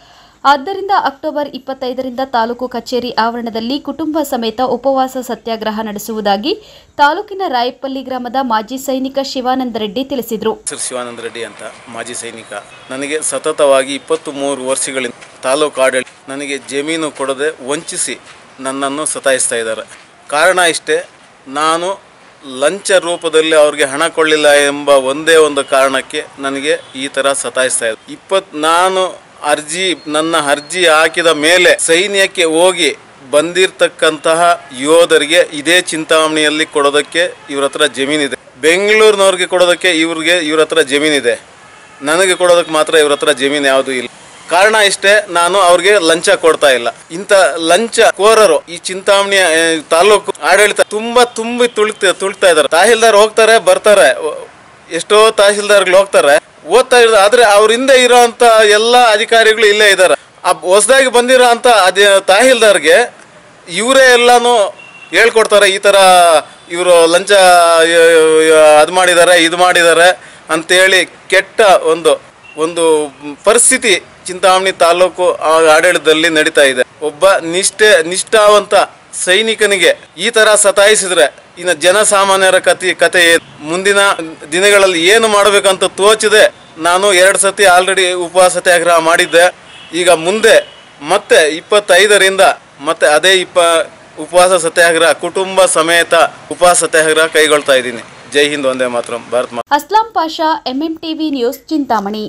Speaker 12: ಆದ್ದರಿಂದ ಅಕ್ಟೋಬರ್ ಇಪ್ಪತ್ತೈದರಿಂದ ತಾಲೂಕು ಕಚೇರಿ ಆವರಣದಲ್ಲಿ ಕುಟುಂಬ ಸಮೇತ ಉಪವಾಸ ಸತ್ಯಾಗ್ರಹ ನಡೆಸುವುದಾಗಿ ತಾಲೂಕಿನ ರಾಯಪಲ್ಲಿ ಗ್ರಾಮದ ಮಾಜಿ ಸೈನಿಕ ಶಿವಾನಂದ ರೆಡ್ಡಿ ತಿಳಿಸಿದರು.
Speaker 22: ಶಿವಾನಂದ ರೆಡ್ಡಿ ಅಂತ ಮಾಜಿ ಸೈನಿಕ. ನನಗೆ ಸತತವಾಗಿ ಇಪ್ಪತ್ತು ಮೂರು ವರ್ಷಗಳಿಂದ ತಾಲೂಕು ಆಡಳಿತ ನನಗೆ ಜಮೀನು ಕೊಡದೆ ವಂಚಿಸಿ ನನ್ನನ್ನು ಸತಾಯಿಸ್ತಾ ಇದ್ದಾರೆ. ಕಾರಣ ಇಷ್ಟೇ, ನಾನು ಲಂಚ ರೂಪದಲ್ಲಿ ಅವ್ರಿಗೆ ಹಣ ಕೊಡಲಿಲ್ಲ ಎಂಬ ಒಂದೇ ಒಂದು ಕಾರಣಕ್ಕೆ ನನಗೆ ಈ ಥರ ಸತಾಯಿಸ್ತಾ ಇದೆ. ಇಪ್ಪತ್ತು ನಾನು ಅರ್ಜಿ ನನ್ನ ಅರ್ಜಿ ಹಾಕಿದ ಮೇಲೆ ಸೈನ್ಯಕ್ಕೆ ಹೋಗಿ ಬಂದಿರತಕ್ಕಂತಹ ಯೋಧರಿಗೆ ಇದೇ ಚಿಂತಾಮಣಿಯಲ್ಲಿ ಕೊಡೋದಕ್ಕೆ ಇವ್ರ ಹತ್ರ ಜಮೀನಿದೆ. ಬೆಂಗಳೂರಿನವ್ರಿಗೆ ಕೊಡೋದಕ್ಕೆ ಇವ್ರಿಗೆ ಇವ್ರ ಹತ್ರ ಜಮೀನಿದೆ. ನನಗೆ ಕೊಡೋದಕ್ಕೆ ಮಾತ್ರ ಇವ್ರ ಹತ್ರ ಜಮೀನು ಯಾವುದೂ ಇಲ್ಲ. ಕಾರಣ ಇಷ್ಟೇ, ನಾನು ಅವ್ರಿಗೆ ಲಂಚ ಕೊಡ್ತಾ ಇಲ್ಲ. ಇಂಥ ಲಂಚ ಕೋರರು ಈ ಚಿಂತಾಮಣಿ ತಾಲೂಕು ಆಡಳಿತ ತುಂಬಾ ತುಂಬಿ ತುಳಿತ ತುಳಿತಾ ಇದ್ದಾರೆ. ತಹಸೀಲ್ದಾರ್ ಹೋಗ್ತಾರೆ ಬರ್ತಾರೆ, ಎಷ್ಟೋ ತಹಸೀಲ್ದಾರ್ಗಳು ಹೋಗ್ತಾರೆ ಓದ್ತಾ ಇರೋದು. ಆದ್ರೆ ಅವ್ರ ಹಿಂದೆ ಇರೋಂಥ ಎಲ್ಲ ಅಧಿಕಾರಿಗಳು ಇಲ್ಲೇ ಇದ್ದಾರೆ. ಆ ಹೊಸದಾಗಿ ಬಂದಿರೋ ಅಂತ ಅದೇ ತಹಸೀಲ್ದಾರ್ಗೆ ಇವರೇ ಎಲ್ಲಾನು ಹೇಳ್ಕೊಡ್ತಾರೆ, ಈ ಥರ ಇವರು ಲಂಚ ಅದು ಮಾಡಿದ್ದಾರೆ ಇದು ಮಾಡಿದ್ದಾರೆ ಅಂತೇಳಿ ಕೆಟ್ಟ ಒಂದು ಒಂದು ಪರಿಸ್ಥಿತಿ ಚಿಂತಾಮಣಿ ತಾಲೂಕು ಆಡಳಿತದಲ್ಲಿ ನಡೀತಾ ಇದೆ. ಒಬ್ಬ ನಿಷ್ಠೆ ನಿಷ್ಠಾವಂತ ಸೈನಿಕನಿಗೆ ಈ ತರ ಸತಾಯಿಸಿದ್ರೆ ಇನ್ನು ಜನಸಾಮಾನ್ಯರ ಕತೆ ಕತೆ ಮುಂದಿನ ದಿನಗಳಲ್ಲಿ ಏನು ಮಾಡಬೇಕಂತ ತೋಚದೆ ನಾನು ಎರಡು ಸತಿ ಆಲ್ರೆಡಿ ಉಪವಾಸ ಸತ್ಯಾಗ್ರಹ ಮಾಡಿದ್ದೆ. ಈಗ ಮುಂದೆ ಮತ್ತೆ ಇಪ್ಪತ್ತೈದರಿಂದ ಮತ್ತೆ ಅದೇ ಇಪ್ಪ ಉಪವಾಸ ಸತ್ಯಾಗ್ರಹ ಕುಟುಂಬ ಸಮೇತ ಉಪವಾಸ ಸತ್ಯಾಗ್ರಹ ಕೈಗೊಳ್ತಾ ಇದ್ದೀನಿ. ಜೈ ಹಿಂದ್, ವಂದೇ ಮಾತರಂ, ಭಾರತ್ ಮಾತಾ.
Speaker 12: Aslam Pasha, MMTV news, Chintamani.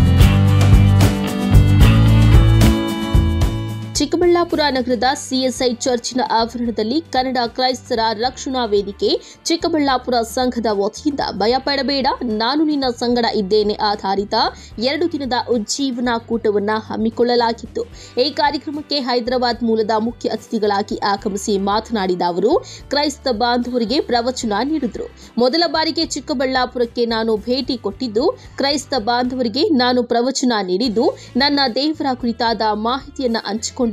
Speaker 3: ಚಿಕ್ಕಬಳ್ಳಾಪುರ ನಗರದ ಸಿಎಸ್ಐ ಚರ್ಚಿನ ಆವರಣದಲ್ಲಿ ಕನ್ನಡ ಕ್ರೈಸ್ತರ ರಕ್ಷಣಾ ವೇದಿಕೆ ಚಿಕ್ಕಬಳ್ಳಾಪುರ ಸಂಘದ ವತಿಯಿಂದ ಭಯಪಡಬೇಡ ನಾನು ನಿನ್ನ ಸಂಗಡ ಇದ್ದೇನೆ ಆಧಾರಿತ ಎರಡು ದಿನದ ಉಜ್ಜೀವನಾ ಕೂಟವನ್ನು ಹಮ್ಮಿಕೊಳ್ಳಲಾಗಿತ್ತು. ಈ ಕಾರ್ಯಕ್ರಮಕ್ಕೆ ಹೈದರಾಬಾದ್ ಮೂಲದ ಮುಖ್ಯ ಅತಿಥಿಗಳಾಗಿ ಆಗಮಿಸಿ ಮಾತನಾಡಿದ ಅವರು ಕ್ರೈಸ್ತ ಬಾಂಧವರಿಗೆ ಪ್ರವಚನ ನೀಡಿದರು. ಮೊದಲ ಬಾರಿಗೆ ಚಿಕ್ಕಬಳ್ಳಾಪುರಕ್ಕೆ ನಾನು ಭೇಟಿ ಕೊಟ್ಟಿದ್ದು, ಕ್ರೈಸ್ತ ಬಾಂಧವರಿಗೆ ನಾನು ಪ್ರವಚನ ನೀಡಿದ್ದು, ನನ್ನ ದೇವರ ಕುರಿತಾದ ಮಾಹಿತಿಯನ್ನು ಹಂಚಿಕೊಂಡಿದ್ದೇನೆ.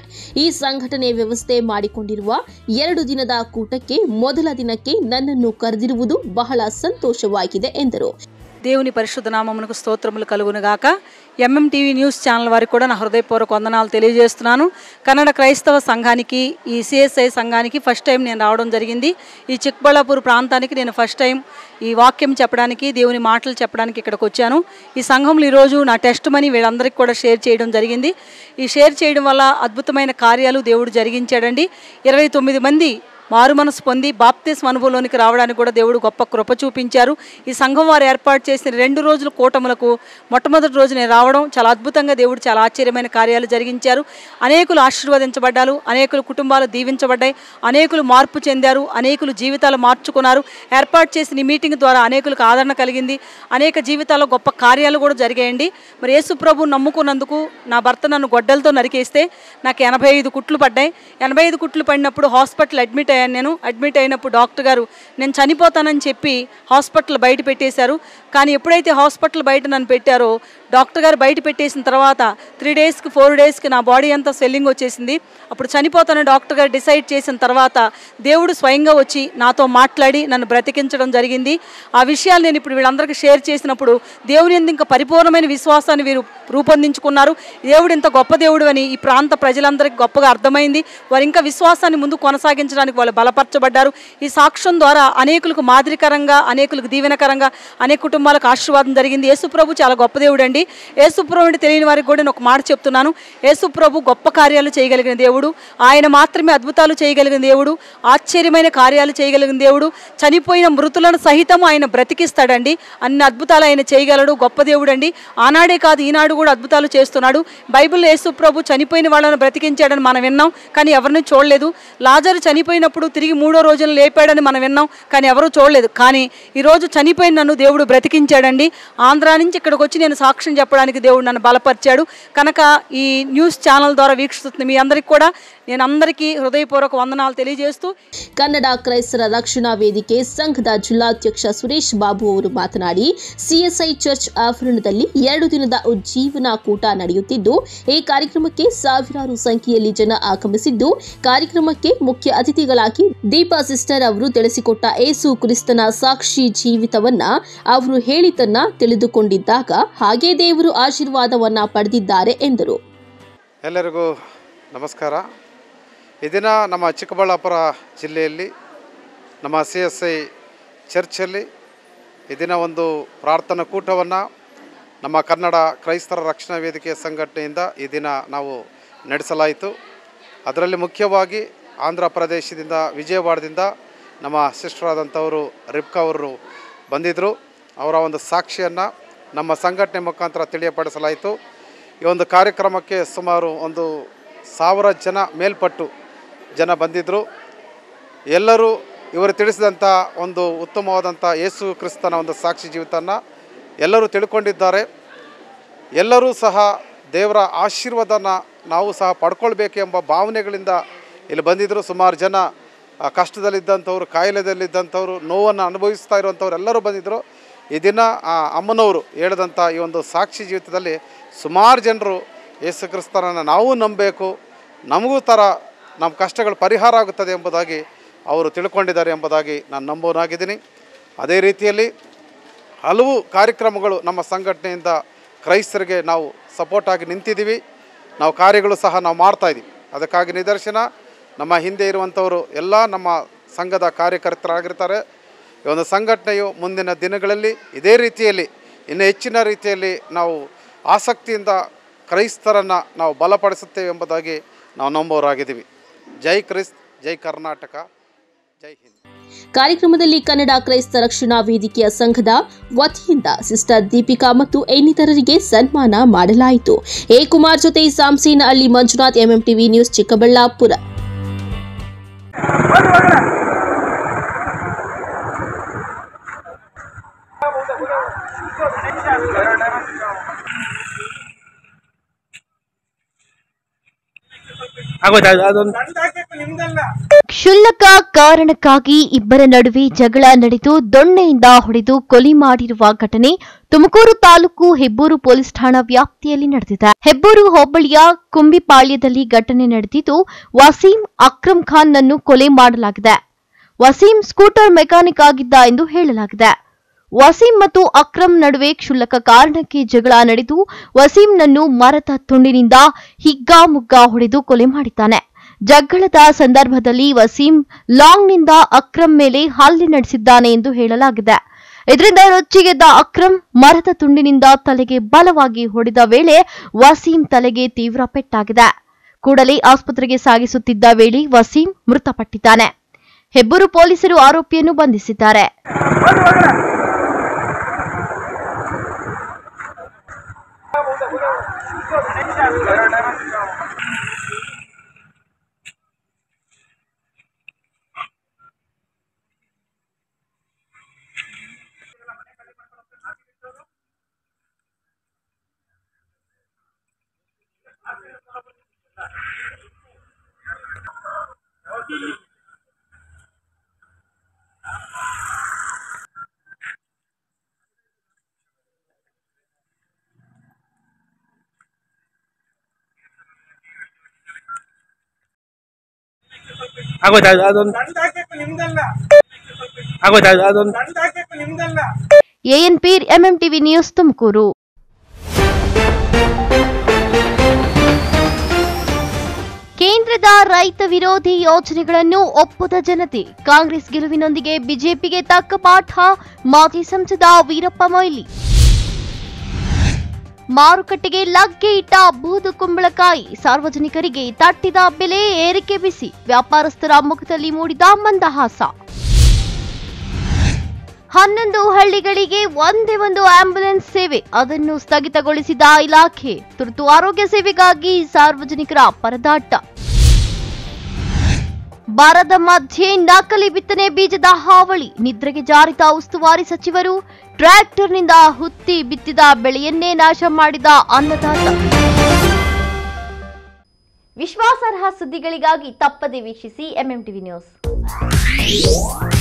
Speaker 3: ಈ ಸಂಘಟನೆ ವ್ಯವಸ್ಥೆ ಮಾಡಿಕೊಂಡಿರುವ ಎರಡು ದಿನದ ಕೂಟಕ್ಕೆ ಮೊದಲ ದಿನಕ್ಕೆ నన్నನ್ನು కర్దిరుವುದು బహಳ సంతోషವಾಗಿದೆ ಎಂದರು.
Speaker 2: దేవుని పరిశుద్ధ నామమునకు స్తోత్రములు కలుగునుగాక. ఎంఎంటీవీ న్యూస్ ఛానల్ వారికి కూడా నా హృదయపూర్వక వందనాలు తెలియజేస్తున్నాను. కన్నడ క్రైస్తవ సంఘానికి ఈ సిఎస్ఐ సంఘానికి ఫస్ట్ టైం నేను రావడం జరిగింది. ఈ చిక్కబళ్ళాపూర్ ప్రాంతానికి నేను ఫస్ట్ టైం ఈ వాక్యం చెప్పడానికి, దేవుని మాటలు చెప్పడానికి ఇక్కడికి వచ్చాను. ఈ సంఘంలో ఈరోజు నా టెస్ట్ మనీ వీళ్ళందరికీ కూడా షేర్ చేయడం జరిగింది. ఈ షేర్ చేయడం వల్ల అద్భుతమైన కార్యాలు దేవుడు జరిగించాడండి. ఇరవై తొమ్మిది మంది మారు మనసు పొంది బాప్తిస్మ అనుభవంలోనికి రావడానికి కూడా దేవుడు గొప్ప కృప చూపించారు. ఈ సంఘం వారు ఏర్పాటు చేసిన రెండు రోజుల కూటములకు మొట్టమొదటి రోజు నేను రావడం చాలా అద్భుతంగా దేవుడు చాలా ఆశ్చర్యమైన కార్యాలు జరిగించారు. అనేకులు ఆశీర్వదించబడ్డారు, అనేకులు కుటుంబాలు దీవించబడ్డాయి, అనేకులు మార్పు చెందారు, అనేకులు జీవితాలు మార్చుకున్నారు. ఏర్పాటు చేసిన ఈ మీటింగ్ ద్వారా అనేకులకు ఆదరణ కలిగింది, అనేక జీవితాల్లో గొప్ప కార్యాలు కూడా జరిగాయండి. మరి యేసు ప్రభు నమ్ముకున్నందుకు నా భర్త నన్ను గొడ్డలతో నరికేస్తే నాకు ఎనభై ఐదు కుట్లు పడ్డాయి. ఎనభై ఐదు కుట్లు పడినప్పుడు హాస్పిటల్ అడ్మిట్ నేను అడ్మిట్ అయినప్పుడు డాక్టర్ గారు నేను చనిపోతానని చెప్పి హాస్పిటల్ బయట పెట్టేశారు. కానీ ఎప్పుడైతే హాస్పిటల్ బయట నన్ను పెట్టారో డాక్టర్ గారు బయట పెట్టేసిన తర్వాత త్రీ డేస్కి ఫోర్ డేస్కి నా బాడీ అంతా స్వెల్లింగ్ వచ్చేసింది. అప్పుడు చనిపోతానని డాక్టర్ గారు డిసైడ్ చేసిన తర్వాత దేవుడు స్వయంగా వచ్చి నాతో మాట్లాడి నన్ను బ్రతికించడం జరిగింది. ఆ విషయాలు నేను ఇప్పుడు వీళ్ళందరికీ షేర్ చేసినప్పుడు దేవుని యందు ఇంకా పరిపూర్ణమైన విశ్వాసాన్ని వీరు రూపొందించుకున్నారు. దేవుడు ఇంత గొప్ప దేవుడు అని ఈ ప్రాంత ప్రజలందరికీ గొప్పగా అర్థమైంది. వారు ఇంకా విశ్వాసాన్ని ముందు కొనసాగించడానికి వాళ్ళు బలపరచబడ్డారు. ఈ సాక్ష్యం ద్వారా అనేకులకు మాదిరికరంగా, అనేకులకు దీవెనకరంగా, అనేక కుటుంబాలకు ఆశీర్వాదం జరిగింది. యేసుప్రభు చాలా గొప్ప దేవుడు అండి. యేసుప్రభు అంటే తెలియని వారికి కూడా నేను ఒక మాట చెప్తున్నాను. యేసుప్రభు గొప్ప కార్యాలు చేయగలిగిన దేవుడు, ఆయన మాత్రమే అద్భుతాలు చేయగలిగిన దేవుడు, ఆశ్చర్యమైన కార్యాలు చేయగలిగిన దేవుడు. చనిపోయిన మృతులను సహితం ఆయన బ్రతికిస్తాడండి. అన్ని అద్భుతాలు ఆయన చేయగలడు. గొప్ప దేవుడు అండి. ఆనాడే కాదు ఈనాడు కూడా అద్భుతాలు చేస్తున్నాడు. బైబిల్లో యేసుప్రభు చనిపోయిన వాళ్ళను బ్రతికించాడని మనం విన్నాం, కానీ ఎవరిని చూడలేదు. లాజరు చనిపోయినప్పుడు తిరిగి మూడో రోజున లేపాడని మనం విన్నాం, కానీ ఎవరూ చూడలేదు. కానీ ఈరోజు చనిపోయిన నన్ను దేవుడు బ్రతికించాడండి. ఆంధ్ర నుంచి ఇక్కడికి వచ్చి నేను సాక్ష్యం చెప్పడానికి దేవుడు నన్ను బలపరిచాడు. కనుక ఈ న్యూస్ ఛానల్ ద్వారా వీక్షిస్తున్న మీ అందరికీ కూడా నేను అందరికీ హృదయపూర్వక వందనాలు తెలియజేస్తూ
Speaker 3: ಕನ್ನಡ ಕ್ರೈಸ್ತರ ರಕ್ಷಣಾ ವೇದಿಕೆ ಸಂಘದ ಜಿಲ್ಲಾಧ್ಯಕ್ಷ ಸುರೇಶ್ ಬಾಬು ಅವರು ಮಾತನಾಡಿ ಸಿಎಸ್ಐ ಚರ್ಚ್ ಆವರಣದಲ್ಲಿ ಎರಡು ದಿನದ ಉಜ್ಜೀವನಾ ಕೂಟ ನಡೆಯುತ್ತಿದ್ದು, ಈ ಕಾರ್ಯಕ್ರಮಕ್ಕೆ ಸಾವಿರಾರು ಸಂಖ್ಯೆಯಲ್ಲಿ ಜನ ಆಗಮಿಸಿದ್ದು, ಕಾರ್ಯಕ್ರಮಕ್ಕೆ ಮುಖ್ಯ ಅತಿಥಿಗಳಾಗಿ ದೀಪಾ ಸಿಸ್ಟರ್ ಅವರು ತಿಳಿಸಿಕೊಟ್ಟ ಏಸು ಕ್ರಿಸ್ತನ ಸಾಕ್ಷಿ ಜೀವಿತವನ್ನ ಅವರು ಹೇಳಿದ್ದನ್ನ ತಿಳಿದುಕೊಂಡಿದ್ದಾಗ ಹಾಗೇ ದೇವರು ಆಶೀರ್ವಾದವನ್ನ ಪಡೆದಿದ್ದಾರೆ ಎಂದರು.
Speaker 6: ಎಲ್ಲರಿಗೂ ನಮಸ್ಕಾರ. ಈ ದಿನ ನಮ್ಮ ಚಿಕ್ಕಬಳ್ಳಾಪುರ ಜಿಲ್ಲೆಯಲ್ಲಿ ನಮ್ಮ ಸಿ ಎಸ್ ಐ ಚರ್ಚಲ್ಲಿ ಈ ದಿನ ಒಂದು ಪ್ರಾರ್ಥನಾ ಕೂಟವನ್ನು ನಮ್ಮ ಕನ್ನಡ ಕ್ರೈಸ್ತರ ರಕ್ಷಣಾ ವೇದಿಕೆ ಸಂಘಟನೆಯಿಂದ ಈ ದಿನ ನಾವು ನಡೆಸಲಾಯಿತು. ಅದರಲ್ಲಿ ಮುಖ್ಯವಾಗಿ ಆಂಧ್ರ ಪ್ರದೇಶದಿಂದ ವಿಜಯವಾಡದಿಂದ ನಮ್ಮ ಸಿಸ್ಟರ್ ಆದಂಥವರು ರಿಬ್ಕಾ ಅವರು ಬಂದಿದ್ದರು. ಅವರ ಒಂದು ಸಾಕ್ಷಿಯನ್ನು ನಮ್ಮ ಸಂಘಟನೆ ಮುಖಾಂತರ ತಿಳಿಯಪಡಿಸಲಾಯಿತು. ಈ ಒಂದು ಕಾರ್ಯಕ್ರಮಕ್ಕೆ ಸುಮಾರು ಒಂದು ಸಾವಿರ ಜನ ಮೇಲ್ಪಟ್ಟು ಜನ ಬಂದಿದ್ದರು. ಎಲ್ಲರೂ ಇವರು ತಿಳಿಸಿದಂಥ ಒಂದು ಉತ್ತಮವಾದಂಥ ಯೇಸು ಕ್ರಿಸ್ತನ ಒಂದು ಸಾಕ್ಷಿ ಜೀವಿತನ ಎಲ್ಲರೂ ತಿಳ್ಕೊಂಡಿದ್ದಾರೆ. ಎಲ್ಲರೂ ಸಹ ದೇವರ ಆಶೀರ್ವಾದನ ನಾವು ಸಹ ಪಡ್ಕೊಳ್ಬೇಕು ಎಂಬ ಭಾವನೆಗಳಿಂದ ಇಲ್ಲಿ ಬಂದಿದ್ದರು. ಸುಮಾರು ಜನ ಕಷ್ಟದಲ್ಲಿದ್ದಂಥವ್ರು, ಕಾಯಿಲೆದಲ್ಲಿದ್ದಂಥವ್ರು, ನೋವನ್ನು ಅನುಭವಿಸ್ತಾ ಇರುವಂಥವ್ರು ಎಲ್ಲರೂ ಬಂದಿದ್ದರು. ಈ ದಿನ ಆ ಅಮ್ಮನವರು ಹೇಳಿದಂಥ ಈ ಒಂದು ಸಾಕ್ಷಿ ಜೀವಿತದಲ್ಲಿ ಸುಮಾರು ಜನರು ಯೇಸು ಕ್ರಿಸ್ತನನ್ನು ನಾವು ನಂಬಬೇಕು, ನಮಗೂ ಥರ ನಮ್ಮ ಕಷ್ಟಗಳು ಪರಿಹಾರ ಆಗುತ್ತದೆ ಎಂಬುದಾಗಿ ಅವರು ತಿಳ್ಕೊಂಡಿದ್ದಾರೆ ಎಂಬುದಾಗಿ ನಾನು ನಂಬೋನಾಗಿದ್ದೀನಿ. ಅದೇ ರೀತಿಯಲ್ಲಿ ಹಲವು ಕಾರ್ಯಕ್ರಮಗಳು ನಮ್ಮ ಸಂಘಟನೆಯಿಂದ ಕ್ರೈಸ್ತರಿಗೆ ನಾವು ಸಪೋರ್ಟಾಗಿ ನಿಂತಿದ್ದೀವಿ. ನಾವು ಕಾರ್ಯಗಳು ಸಹ ನಾವು ಮಾಡ್ತಾಯಿದ್ದೀವಿ. ಅದಕ್ಕಾಗಿ ನಿದರ್ಶನ ನಮ್ಮ ಹಿಂದೆ ಇರುವಂಥವರು ಎಲ್ಲ ನಮ್ಮ ಸಂಘದ ಕಾರ್ಯಕರ್ತರಾಗಿರ್ತಾರೆ. ಈ ಒಂದು ಸಂಘಟನೆಯು ಮುಂದಿನ ದಿನಗಳಲ್ಲಿ ಇದೇ ರೀತಿಯಲ್ಲಿ ಇನ್ನೂ ಹೆಚ್ಚಿನ ರೀತಿಯಲ್ಲಿ ನಾವು ಆಸಕ್ತಿಯಿಂದ ಕ್ರೈಸ್ತರನ್ನು ನಾವು ಬಲಪಡಿಸುತ್ತೇವೆ ಎಂಬುದಾಗಿ ನಾವು ನಂಬೋರಾಗಿದ್ದೀವಿ. ಜೈ ಕ್ರಿಸ್ತ್, ಜೈ ಕರ್ನಾಟಕ, ಜೈ ಹಿಂದ್.
Speaker 3: ಕಾರ್ಯಕ್ರಮದಲ್ಲಿ ಕನ್ನಡ ಕ್ರೈಸ್ತ ರಕ್ಷಣಾ ವೇದಿಕೆಯ ಸಂಘದ ವತಿಯಿಂದ ಸಿಸ್ಟರ್ ದೀಪಿಕಾ ಮತ್ತು ಇನ್ನಿತರರಿಗೆ ಸನ್ಮಾನ ಮಾಡಲಾಯಿತು. ಎ ಕುಮಾರ್ ಜೊತೆ Samsenahalli Manjunath, MM TV news, Chikkaballapur.
Speaker 1: ಕ್ಷುಲ್ಲಕ ಕಾರಣಕ್ಕಾಗಿ ಇಬ್ಬರ ನಡುವೆ ಜಗಳ ನಡೆದು ದೊಣ್ಣೆಯಿಂದ ಹೊಡೆದು ಕೊಲೆ ಮಾಡಿರುವ ಘಟನೆ ತುಮಕೂರು ತಾಲೂಕು ಹೆಬ್ಬೂರು ಪೊಲೀಸ್ ಠಾಣಾ ವ್ಯಾಪ್ತಿಯಲ್ಲಿ ನಡೆದಿದೆ. ಹೆಬ್ಬೂರು ಹೋಬಳಿಯ ಕುಂಬಿಪಾಳ್ಯದಲ್ಲಿ ಘಟನೆ ನಡೆದಿದ್ದು, ವಸೀಂ ಅಕ್ರಮ್ ಖಾನ್ ನನ್ನು ಕೊಲೆ ಮಾಡಲಾಗಿದೆ. ವಸೀಂ ಸ್ಕೂಟರ್ ಮೆಕ್ಯಾನಿಕ್ ಆಗಿದ್ದ ಎಂದು ಹೇಳಲಾಗಿದೆ. ವಸೀಂ ಮತ್ತು ಅಕ್ರಮ್ ನಡುವೆ ಕ್ಷುಲ್ಲಕ ಕಾರಣಕ್ಕೆ ಜಗಳ ನಡೆದು ವಸೀಂನನ್ನು ಮರದ ತುಂಡಿನಿಂದ ಹಿಗ್ಗಾಮುಗ್ಗಾ ಹೊಡೆದು ಕೊಲೆ ಮಾಡಿದ್ದಾನೆ. ಜಗಳದ ಸಂದರ್ಭದಲ್ಲಿ ವಸೀಂ ಲಾಂಗ್ನಿಂದ ಅಕ್ರಮ್ ಮೇಲೆ ಹಲ್ಲೆ ನಡೆಸಿದ್ದಾನೆ ಎಂದು ಹೇಳಲಾಗಿದೆ. ಇದರಿಂದ ರೊಚ್ಚಿಗೆದ್ದ ಅಕ್ರಮ್ ಮರದ ತುಂಡಿನಿಂದ ತಲೆಗೆ ಬಲವಾಗಿ ಹೊಡೆದ ವೇಳೆ ವಸೀಂ ತಲೆಗೆ ತೀವ್ರ ಪೆಟ್ಟಾಗಿದೆ. ಕೂಡಲೇ ಆಸ್ಪತ್ರೆಗೆ ಸಾಗಿಸುತ್ತಿದ್ದ ವೇಳೆ ವಸೀಂ ಮೃತಪಟ್ಟಿದ್ದಾನೆ. ಹೆಬ್ಬೂರು ಪೊಲೀಸರು ಆರೋಪಿಯನ್ನು ಬಂಧಿಸಿದ್ದಾರೆ. ANP, MM TV news, Tumkur. ಕೇಂದ್ರದ ರೈತ ವಿರೋಧಿ ಯೋಜನೆಗಳನ್ನು ಒಪ್ಪದ ಜನತೆ, ಕಾಂಗ್ರೆಸ್ ಗೆಲುವಿನೊಂದಿಗೆ ಬಿಜೆಪಿಗೆ ತಕ್ಕ ಪಾಠ, ಮಾಜಿ ಸಂಸದ ವೀರಪ್ಪ ಮೊಯ್ಲಿ. ಮಾರುಕಟ್ಟೆಗೆ ಲಗ್ಗೆ ಇಟ್ಟ ಬೂದು ಕುಂಬಳಕಾಯಿ, ಸಾರ್ವಜನಿಕರಿಗೆ ತಟ್ಟಿದ ಬೆಲೆ ಏರಿಕೆ ಬಿಸಿ, ವ್ಯಾಪಾರಸ್ಥರ ಮುಖದಲ್ಲಿ ಮೂಡಿದ ಮಂದಹಾಸ. ಹನ್ನೊಂದು ಹಳ್ಳಿಗಳಿಗೆ ಒಂದೇ ಒಂದು ಆಂಬ್ಯುಲೆನ್ಸ್ ಸೇವೆ, ಅದನ್ನು ಸ್ಥಗಿತಗೊಳಿಸಿದ ಇಲಾಖೆ. ತುರ್ತು ಆರೋಗ್ಯ ಸೇವೆಗಾಗಿ ಸಾರ್ವಜನಿಕರ ಪರದಾಟ. ಬರದ ಮಧ್ಯೆ ನಕಲಿ ಬಿತ್ತನೆ ಬೀಜದ ಹಾವಳಿ, ನಿದ್ರೆಗೆ ಜಾರಿದ ಉಸ್ತುವಾರಿ ಸಚಿವರು. ಟ್ರ್ಯಾಕ್ಟರ್ನಿಂದ ಹುತ್ತಿ ಬಿತ್ತಿದ ಬೆಳೆಯನ್ನೇ ನಾಶ ಮಾಡಿದ ಅನ್ನದಾತ. ವಿಶ್ವಾಸಾರ್ಹ ಸುದ್ದಿಗಳಿಗಾಗಿ ತಪ್ಪದೆ ವೀಕ್ಷಿಸಿ ಎಂಎಂ ಟಿವಿ ನ್ಯೂಸ್.